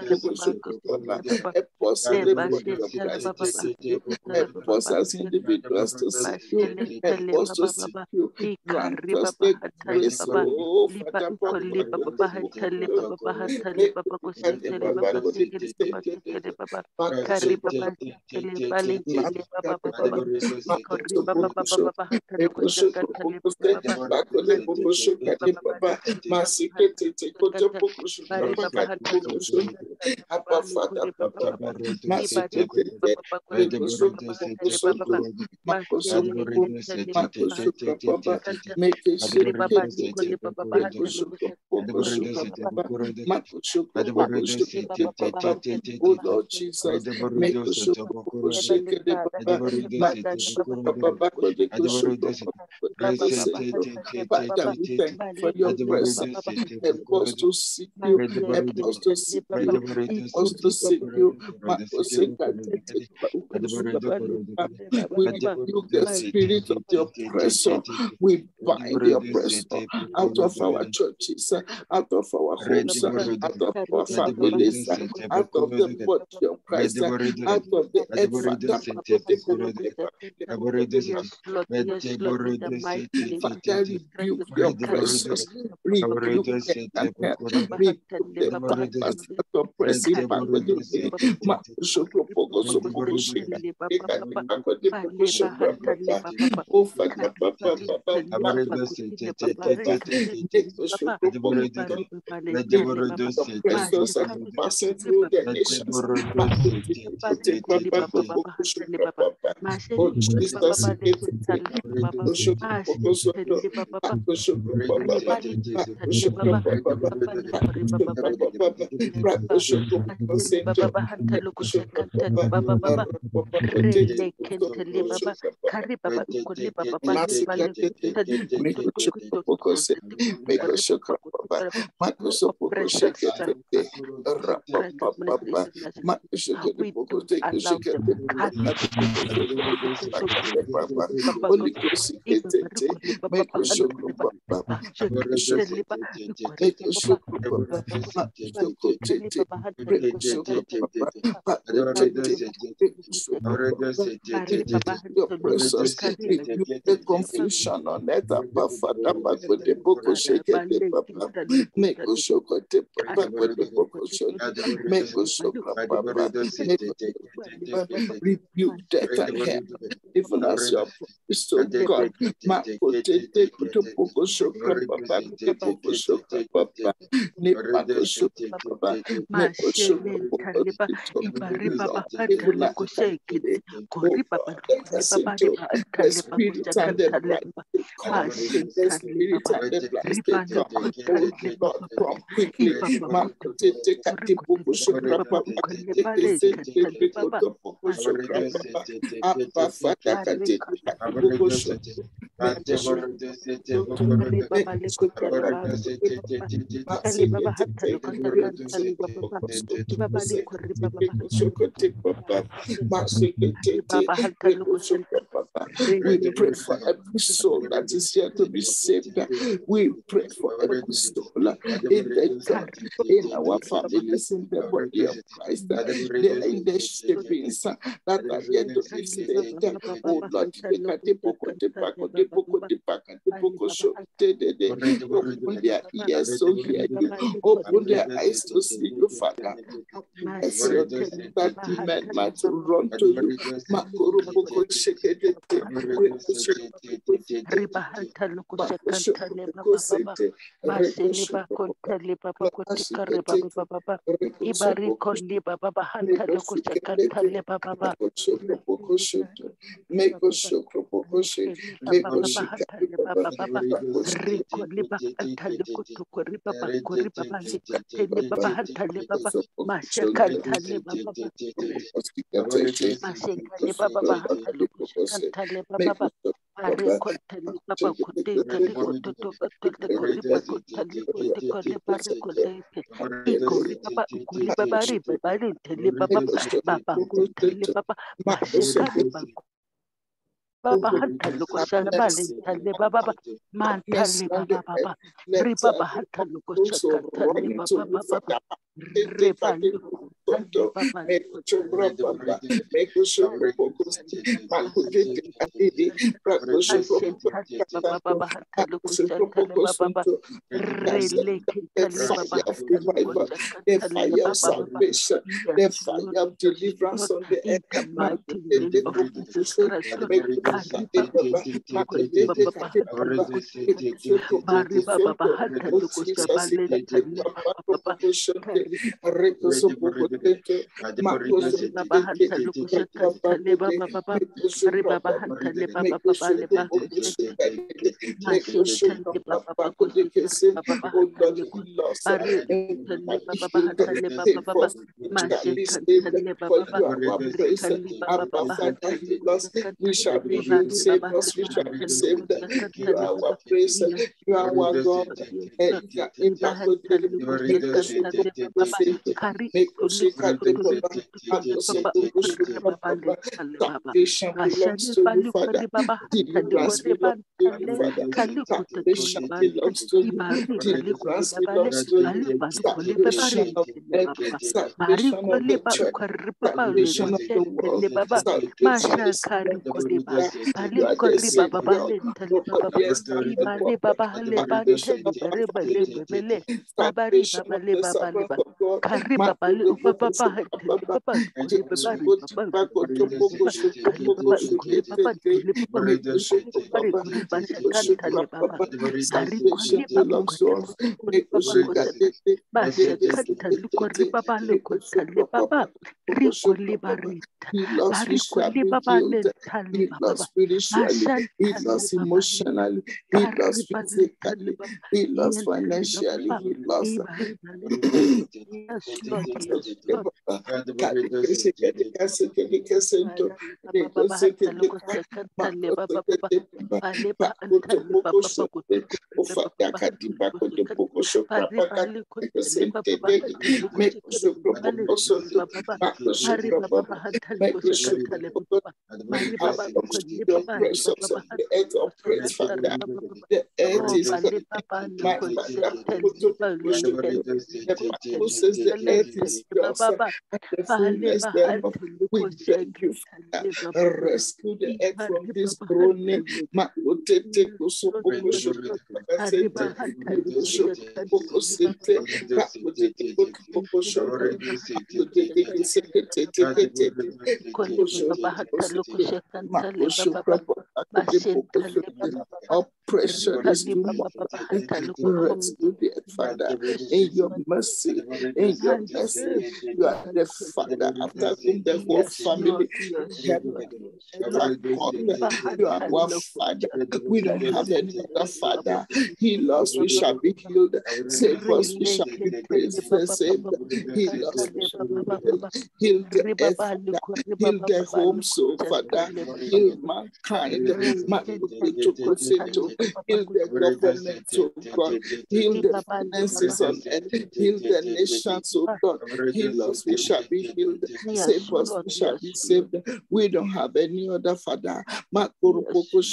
us in the body of Christ to seek you. Help us as individuals to seek you. Help us to seek you. Grant us the grace, oh Father, make it oh Lord Jesus, make us shake it. Father, we thank you for your presence. Help us to seek you. Help us to seek you. us to seek you. We rebuke the spirit of the oppressor. We bind the oppressor out of our churches, out of our homes, out of our families, out of the body of Christ, out of the Father, rebuke the oppressors, rebuke the rebuke the purpose of oppressive oppressors are passing through the nations. Oh, Jesus, the confusion on earth. Make us rebuke death and hell, even as your promise to God. The spirit and the bride come. The spirit and the bride they come. Oh Lord, come quickly. We pray for every soul that is here to be saved. We pray for every soul in the church, in our families, in the body of Christ, in the shapings that are yet to be saved. Oh Lord, open their ears to hear you, open their eyes to see you, Father. That men might run to you. Baba Hantalo Shalbali Tale Baba Mantale Baba Ribaba Hantalo Shakatale Baba Baba Rebali make the fire of salvation, the fire of deliverance on the earth. We shall be healed. Save us, we shall be saved. You are our praise. You are our God. Salvation belongs to you, Father. Deliverance belongs to you, Father. Salvation belongs to you. Deliverance belongs to you. Salvation of earth, salvation of the church, salvation of the world, salvation is you are the Savior. Nobody else can help us. Salvation of our family, salvation of the servant of God. Salvation belongs to us. He lost spiritually, he lost spiritually, he lost emotionally, he lost physically, he lost financially, he lost. The earth operates, Father. The earth is my Father. The Bible says the earth is yours and the fullness thereof. We beg you, Father, rescue the earth from this groaning. Oppression is too much. Rescue the earth, Father, in your mercy, in your mercy. You are the Father after whom the whole family have. You are our Father. We don't have any other Father. Heal us, we shall be healed. Save us, we shall be praised and saved. Heal us, we shall be healed. Heal the earth, Father. Heal the home, so Father. Heal mankind. Heal the government, oh God. Heal the finances on earth. Heal the nations, oh God. Heal us, we shall be healed. Save us, we shall be saved. We don't have any other Father. My Father,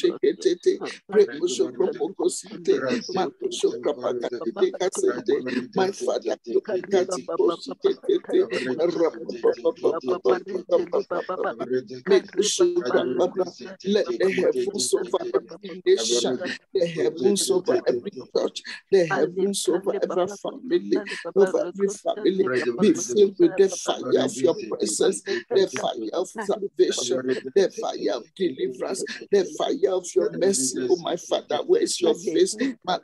let the heavens over every nation, the heavens over every church, the heavens over every family, over every family be filled with the fire of your presence, the fire of salvation, the fire of deliverance, the fire of your mercy. Oh my Father, where is your face?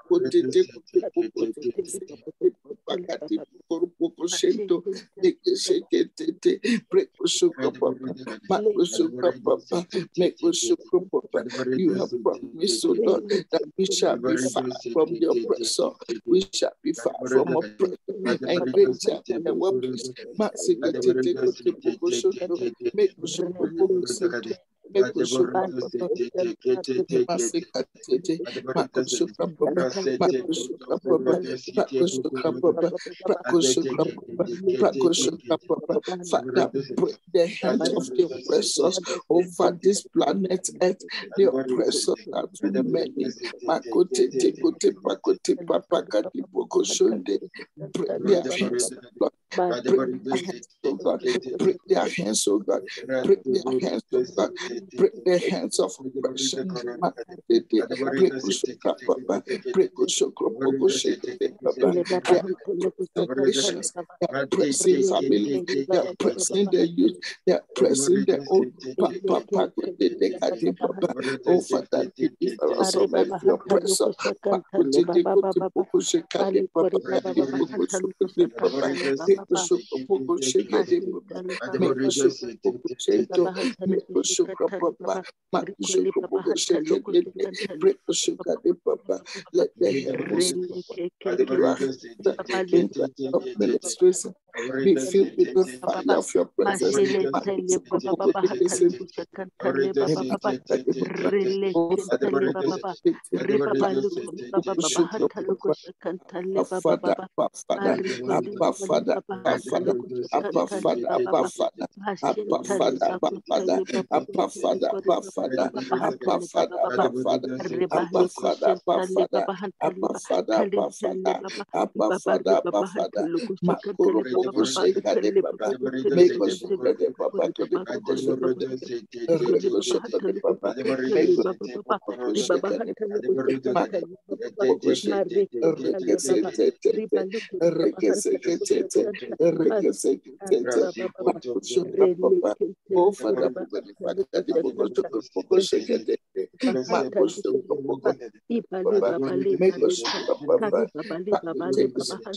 You have promised, so Lord, that we shall be far from the oppressor, we shall be far from oppression, and great shall be the weapons. Make Father, break the hands of the oppressors over this planet Earth. The oppressors are too many. Break their hands, Lord. Break their hands, oh God. Break their hands, oh God. Break their hands, oh God. Break the hands of oppression. Break nations. They are pressing family. They are pressing the youth. They are pressing the old. Oh, Father, deliver us from every oppressor. Let the heavens ministration Be filled with the fire of your presence. Father, Father, Father, Abba Father, Abba Father, Abba Father, Abba Father, Abba Father, Abba Father, Abba Father, Abba Father, Abba Father, Abba Father, Abba Father, Abba Father, Abba Father, Abba Father, Abba Father, Abba Father, Makuru Boko Sheka de Baba, make us super de Baba, Kode Boko Sheka Reko Sheka de Baba, make us Boko Sheka de Baba, Boko Sheka, Rekese Tete, Rekese Tete, Rekese Tete, Mako Sheka Baba, Oh Father, Father, the Boko Sheka Boko Sheka de Mako Sheka Baba, make us super Baba, take us to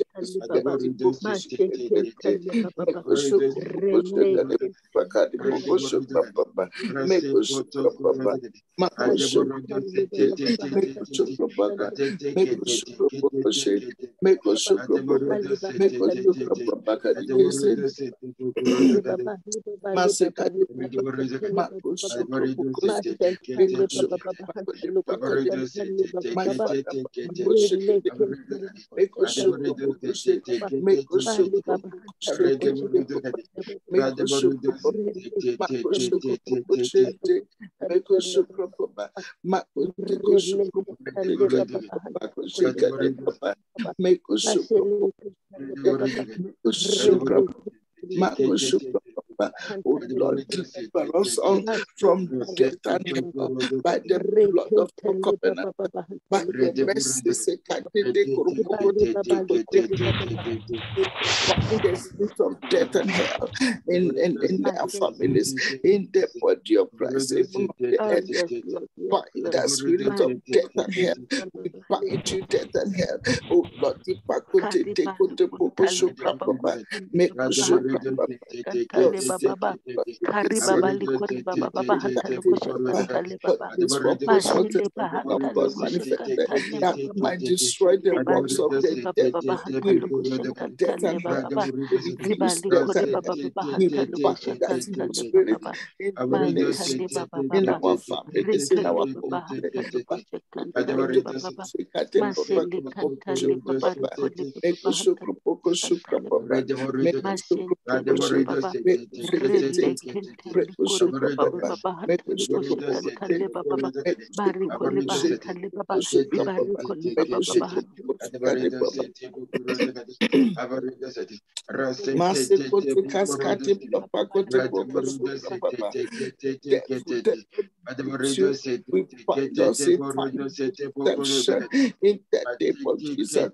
make us make us Oh Lord, deliver us all from death and hell by the blood of the covenant, by the mercy the spirit of death and hell in, in, in their families, in the body of Christ, even on the earth. By the spirit of death and hell, we bind you death and hell. Oh Lord, the Pacote, take the Poco Supra Papa, make us Supra Papa. This purpose of God manifested that we might destroy the works of the devil. We rebuke death and hell. We refuse death and hell. We bind that in the spirit, in the nations, in our families, in our we find us in redemption in the name of Jesus.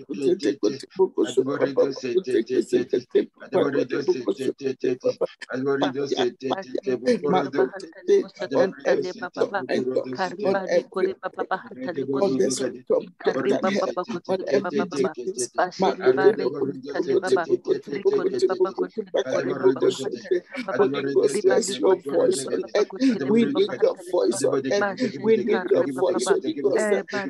We need your voice on earth. We need your voice, Holy Ghost.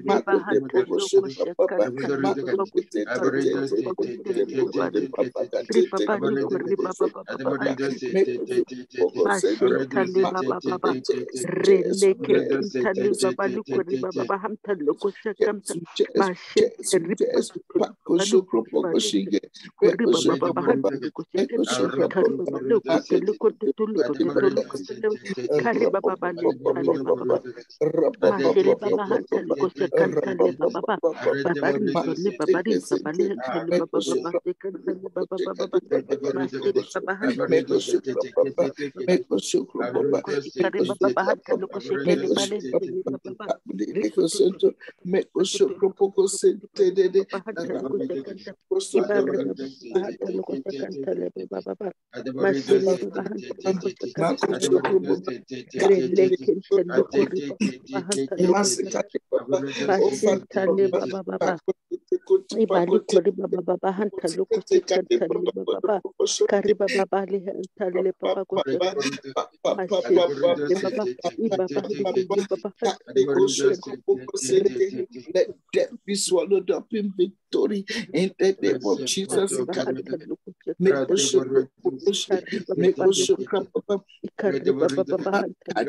Let death be swallowed up in victory in the name of Jesus. Make us make us Papa. Ade Papa,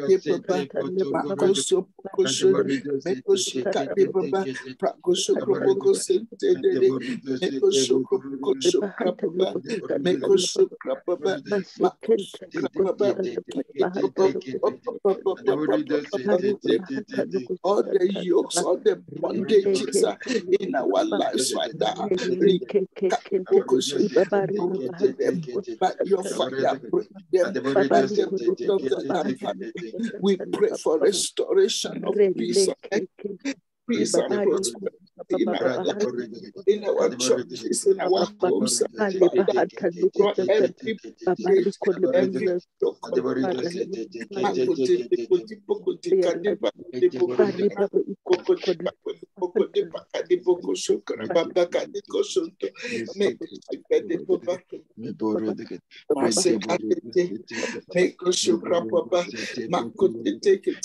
Makoso Pokoso, Mekoshi Kade Papa, Prakoso Kropokoso, Mekoso Kropokoso Krapapa, Mekoso Krapapa, Makoso Krapapa, all the yokes, all the bondages in our lives right now. But your fire break them, let them break off the lamp. We pray for restoration of peace, peace and prosperity in our life, in our churches, in our homes. Father, destroy every bondage, every yoke. Make us show Papa, Marco take it,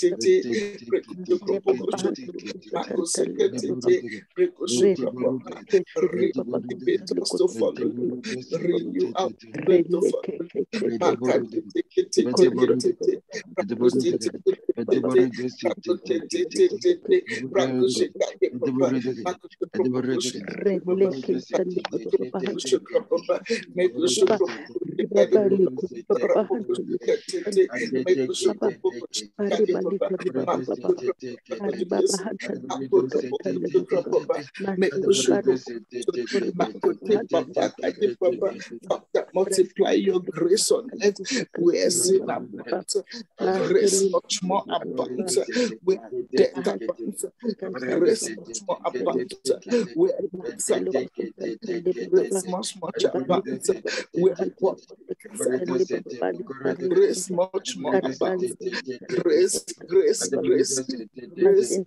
Marco secretary, Rico Papa, reactivate us to follow you, renew our faith to follow you, Marco take it, multiply your grace on earth. We're seeing abundance, grace much more abundant, with death abundance, grace much more abundant, with grace much much abundant, with what grace much more abundant, grace, grace, grace, grace,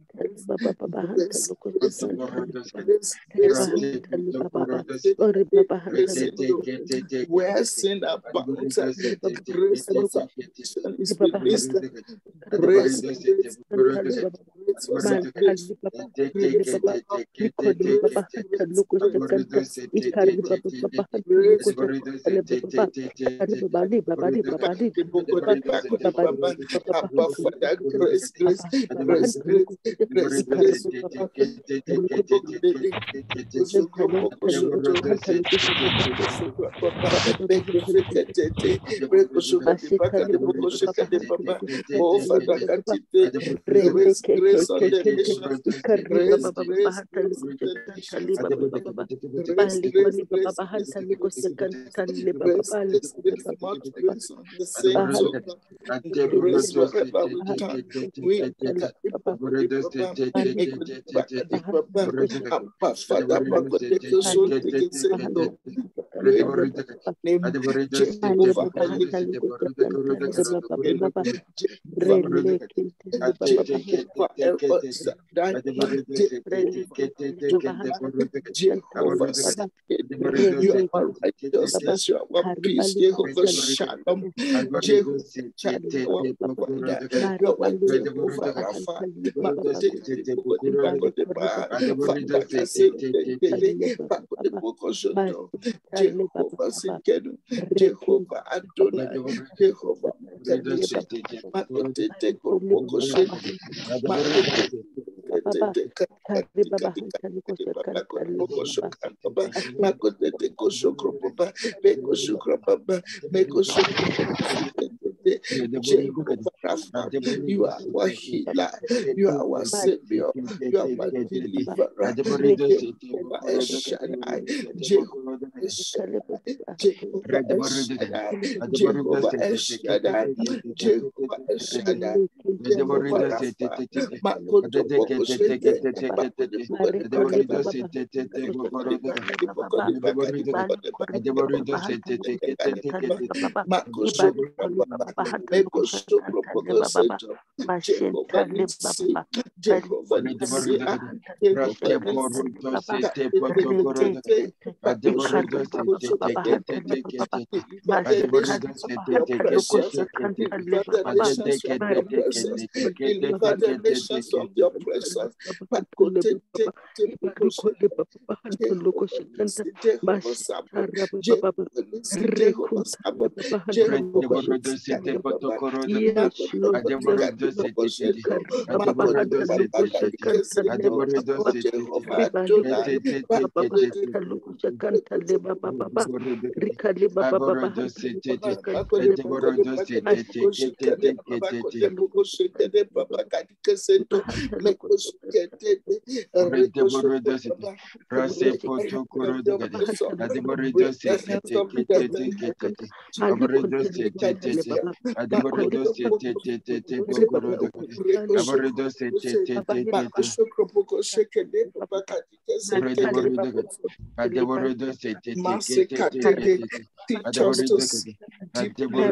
where sin abounds, grace of salvation is released. Grace, grace, grace, grace on the nations, grace, grace, grace, much grace on the saints, grace wherever we can. We Jehovah, you are our righteousness, you are our peace, Jehovah Shalom, Jehovah Jehovah Rapha, Jehovah Sikenu, Jehovah Adonai, Jehovah you are our healer, you are our savior, you are our deliverer, Jehovah Shaddai, Jehovah Shaddai, Jehovah Shaddai, Jehovah Shaddai, Jehovah Shaddai, Jehovah Rapha, Makoto Boko Shete, Jehovah Nisi, Jehovah Nissi, Jehovah deliver the nations of your presence. Teach us to see deeply.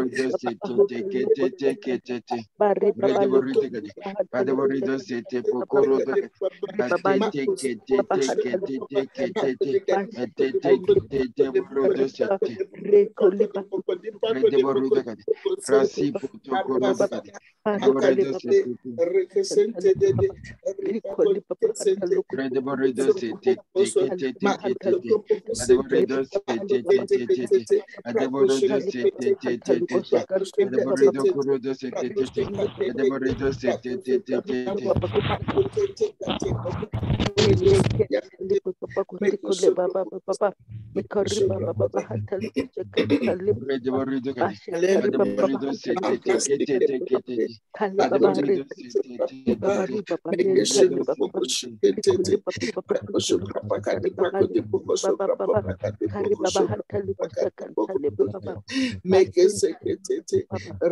Make a secretary,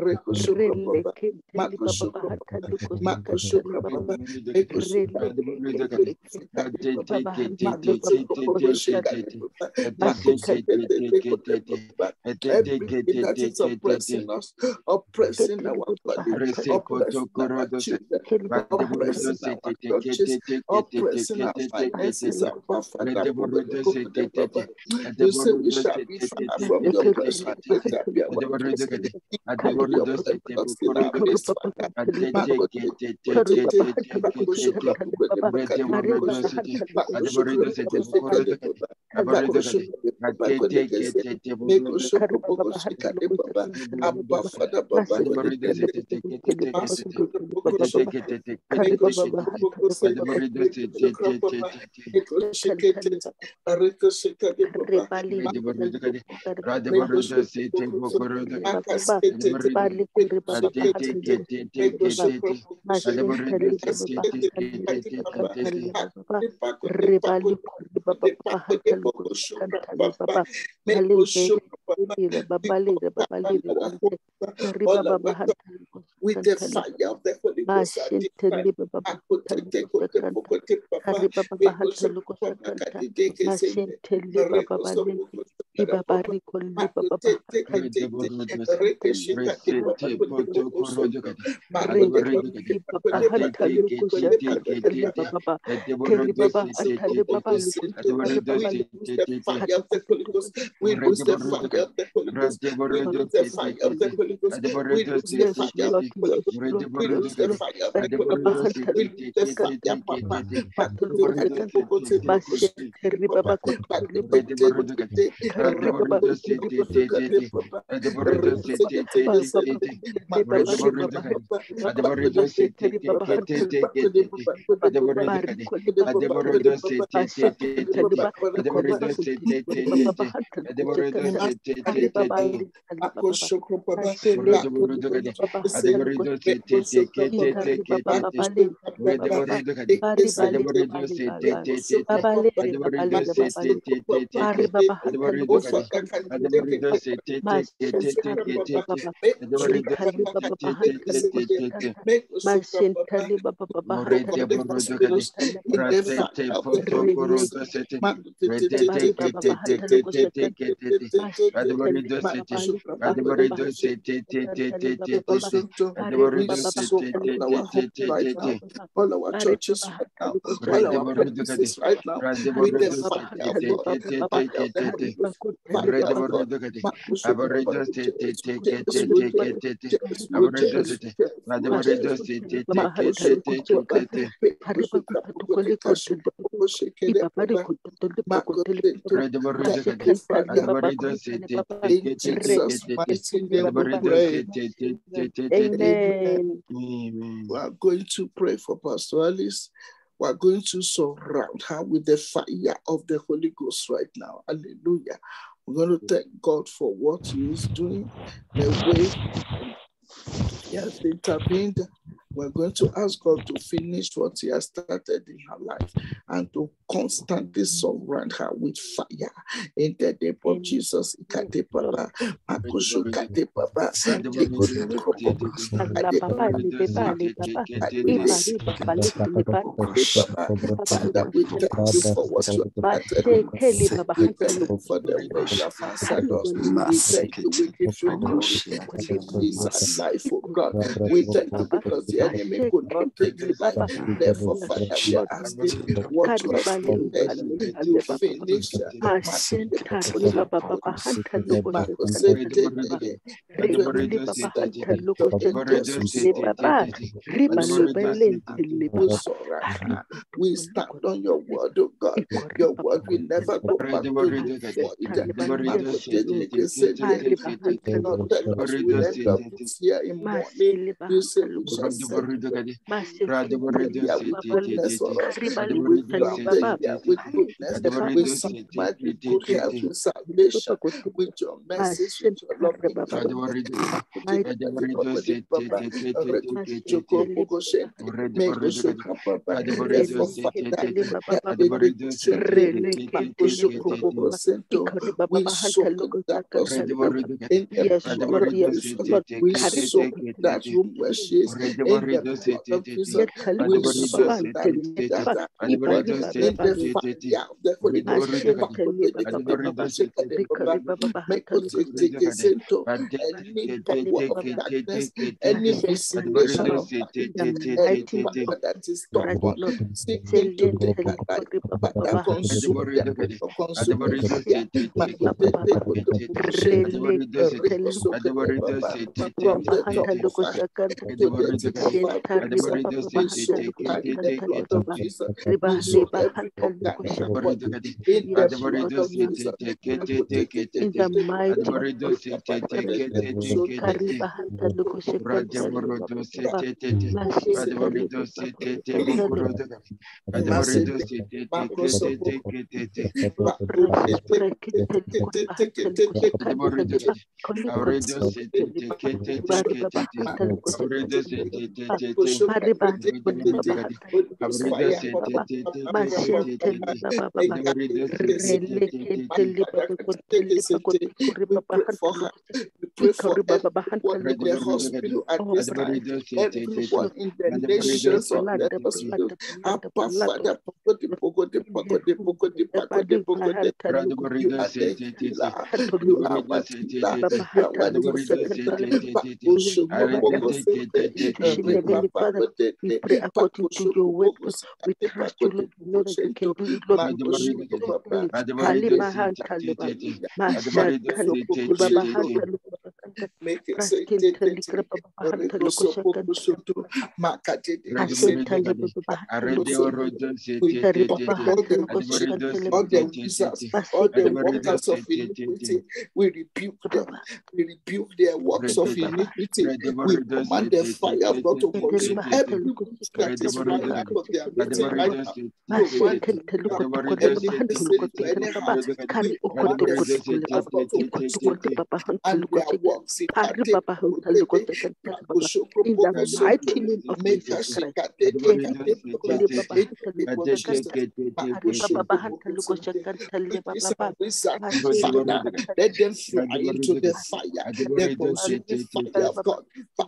everything that is oppressing us, oppressing our body, oppressing our children, oppressing our churches, oppressing our finances, our Father, you say we shall be far from your presence. Let that be our presence. Include your presence in our midst, Father. With the fire of the Holy Ghost, we lose the fire of the Holy Ghost, we lose the fire of the Holy Ghost, we lose the fire of the Holy Ghost, we lose the fire of the Holy Ghost, we lose the fire, Papa. Oh, all our churches right now, all our practices right now, with the fire of God, fire of the Holy Ghost, fire of God. In Jesus' mighty name we pray. Amen. We are going to pray for Pastor Alice. We are going to surround her with the fire of the Holy Ghost right now. Hallelujah. We're going to thank God for what He is doing, the way He has intervened. We're going to ask God to finish what He has started in her life and to constantly surround her with fire. In the name of Jesus. Father, we thank you for what you have started. We thank you for the way you have answered us. We thank you. We give you glory for this life, oh God. We thank you because the enemy could not take his life. Therefore, Father, we are asking what you have started, you finish. We stand on your word, oh God. Your word will never go back to you for it. You cannot tell us we'll end up here in morning. You say we shall say with goodness for us. We will crown the year with goodness, with smart, with good health, with salvation, with your message, with your loving we soak that person in the blood of Jesus. We soak that room where she is in the blood of Jesus. We soak that that anybody in the fire of the Holy Ghost. Make us take a center, any power of darkness, any visitation of any power that is stubborn, seeking to take that life, but that consume them, consume them. From the top of our head to the tip of our brains, we soak her in the blood of Jesus. We soak every organ in her body in the blood of Jesus. In the mighty we pray for her. We pray for everyone in the hospital at this time, everyone in the nations of the hospital. Abba, Father, you are the healer. You are our healer. You are our defender. We pray according to your word. We trust you, Lord. We know that you can do it, Lord. Make it say all the wizards, all the workers of iniquity, we rebuke them. We rebuke their works of iniquity. We command the fire of God to consume every that is right out of their meeting right now. We command any and their works. In the mighty name of Jesus Christ. Let them fly into the fire, the consuming fire of God.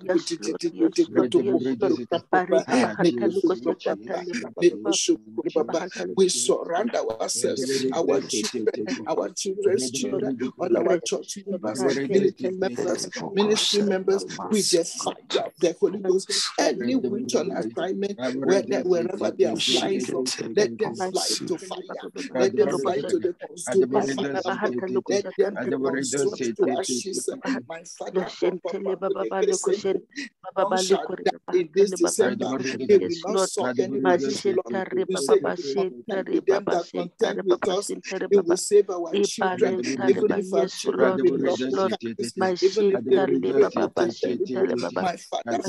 We surround ourselves, our children, our children's children, all our church members, military members, ministry members, with the fire of the Holy Ghost. Any witch on assignment, whether, wherever they are flying from, let them fly into fire. Let them fly to the consuming fire. Let them be consumed to ashes. My Father, none shall die in this December. They will not suck any disease blood. We say we will contend with them that contend with us. We will save our children, even if our children will not be captives, even if they will not be. My Father,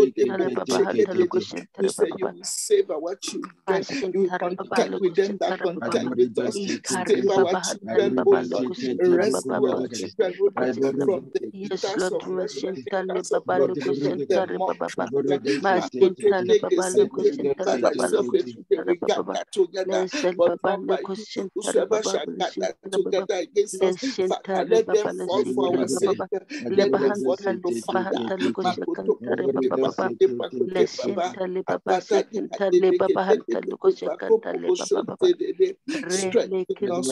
you say you will save our children. You will contend with them that contend with us. Save our children, oh Lord. Rescue our children, oh Lord, from the eaters of flesh, from the eaters of blood, from the mob children. Father, you said we gather together, but not by you. Whosoever shall gather together against us, Father, let them fall for our sake. Let them fall into fire. Strengthen us,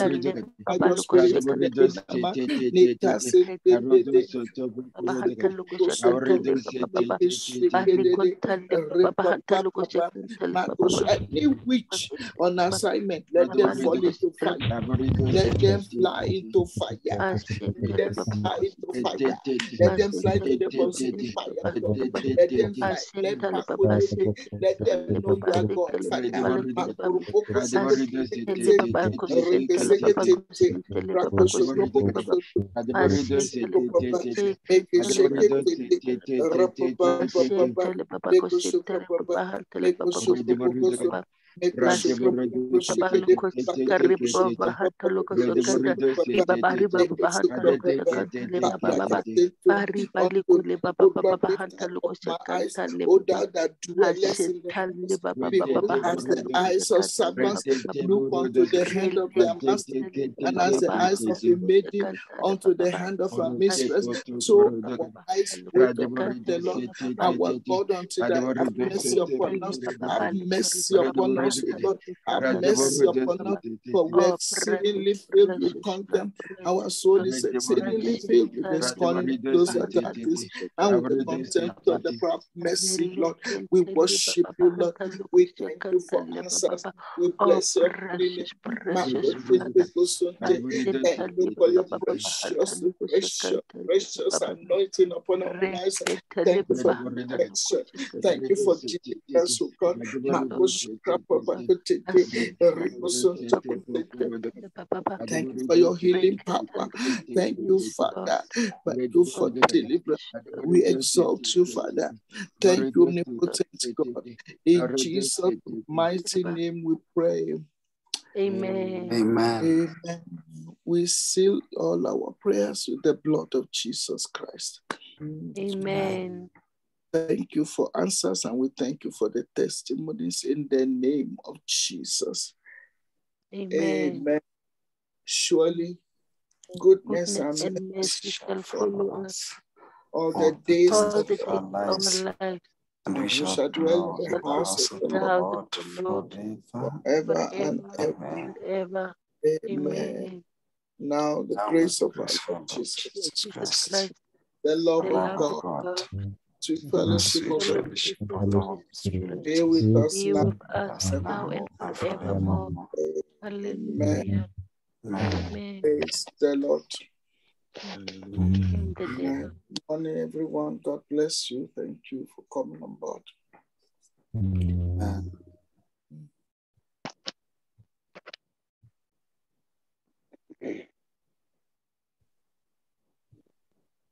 any witch on assignment, let them fall into fire. Let them fly into fire. Let them fly into fire. Let them fly to the consuming fire. Let them fly. Let let them know you are God. Oh, thou that dwellest in the people, as the eyes of servants look unto the hand of their master, and as the eyes of a maiden unto the hand of her mistress, so our eyes wait upon the Lord, our God, unto the have mercy upon us, have mercy upon us, Lord, have mercy upon us, for we are exceedingly filled with contempt. Our soul is exceedingly filled with the scorning those that are this, and with the contempt of the proud mercy, Lord. We worship you, Lord. We thank you for answers. We bless your holy name. Thank you for your precious, precious, precious anointing upon our lives. Thank you for protection. Thank you for Jesus, oh God. Thank you for your healing power. Thank you, Father. Thank you for deliverance. We exalt you, Father. Thank you, omnipotent God. In Jesus' mighty name we pray. Amen. Amen. Amen. We seal all our prayers with the blood of Jesus Christ. Amen. Thank you for answers, and we thank you for the testimonies in the name of Jesus. Amen. Amen. Surely goodness, Goodness and and mercy shall follow us all the days all of the days our of our lives, lives. And we we shall shall dwell in the dwell house of the The Lord house of the Lord forever and ever. forever and ever. Amen. Amen. Now the Now grace the of our grace Lord of Jesus, Jesus Jesus Christ, Christ, the love the of love God, of God, sweet and fellowship sweet of the fellowship the of the Holy Holy Spirit, be Spirit with us be now with us us now and now and forevermore. forevermore. Amen. Hallelujah. Amen. Amen. Praise the Lord. In the name Amen. Morning, everyone. God bless you. Thank you for coming on board. Amen.